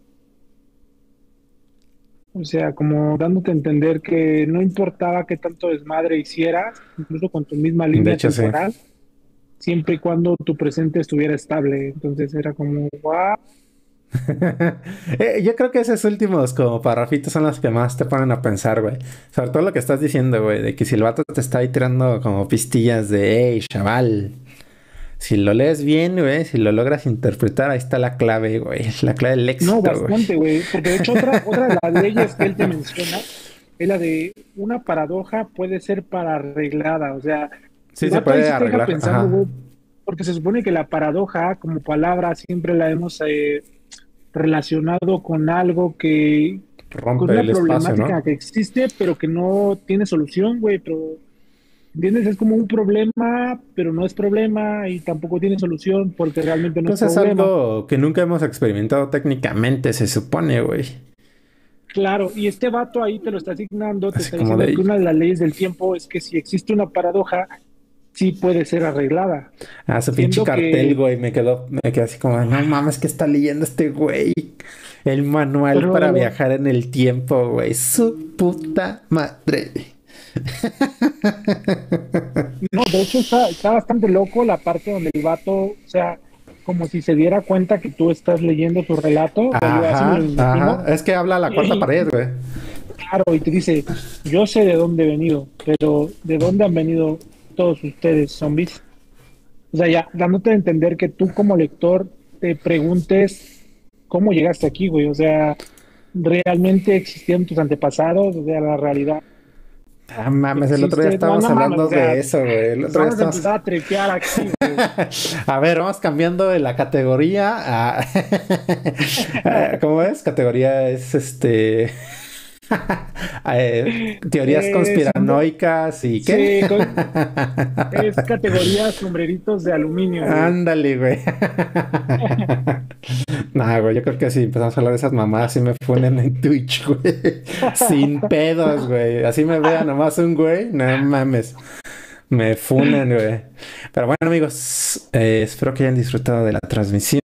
O sea, como dándote a entender que no importaba qué tanto desmadre hicieras, incluso con tu misma De línea hecho, sí. temporal, siempre y cuando tu presente estuviera estable. Entonces era como, wow. Eh, yo creo que esos últimos como parrafitos son los que más te ponen a pensar, güey. Sobre todo lo que estás diciendo, güey, de que si el vato te está ahí tirando como pistillas de, hey, chaval, si lo lees bien, güey, si lo logras interpretar, ahí está la clave, güey, la clave del No, éxito, güey. bastante, güey. Porque de hecho otra, otra de las leyes que él te menciona es la de una paradoja puede ser para arreglada. O sea, Sí, el se vato ahí puede sí te deja arreglar, pensando, ajá. güey, porque se supone que la paradoja como palabra siempre la hemos eh, relacionado con algo que, con Rompe una el espacio, problemática ¿no? que existe, pero que no tiene solución, güey. Pero, ¿entiendes? Es como un problema, pero no es problema y tampoco tiene solución porque realmente no es Pues es problema. algo que nunca hemos experimentado técnicamente, se supone, güey. Claro, y este vato ahí te lo está asignando, te Así está como diciendo que de, una de las leyes del tiempo es que si existe una paradoja, sí puede ser arreglada, ah, su pinche siendo cartel, que, güey, me quedó, me quedé así como, no mames, que está leyendo este güey. El manual para pero viajar en el tiempo, güey. Su puta madre. no, de hecho está, está bastante loco la parte donde el vato, o sea, como si se diera cuenta que tú estás leyendo tu relato, o sea, yo así me lo Ajá, imagino, ajá. Es que habla la cuarta y, pared, güey. claro, y te dice, yo sé de dónde he venido, pero ¿de dónde han venido todos ustedes, zombies? O sea, ya dándote a entender que tú como lector te preguntes cómo llegaste aquí, güey. O sea, ¿realmente existieron tus antepasados? O sea, la realidad Ah, mames, el otro día existe. No, estábamos no mames, o hablando sea, de eso, güey. El otro día vamos a estábamos... empezar a trepear aquí, güey. A ver, vamos cambiando de la categoría a... Eh, ¿Cómo es? Categoría es este... eh, teorías Eh, sombre- conspiranoicas y ¿qué? sí, con- es categoría sombreritos de aluminio, güey. Ándale, güey. Nah, güey, yo creo que si empezamos a hablar de esas mamadas, sí me funen en Twitch, güey. Sin pedos, güey. Así me vea nomás un güey, no mames. Me funen, güey. Pero bueno, amigos, eh, espero que hayan disfrutado de la transmisión.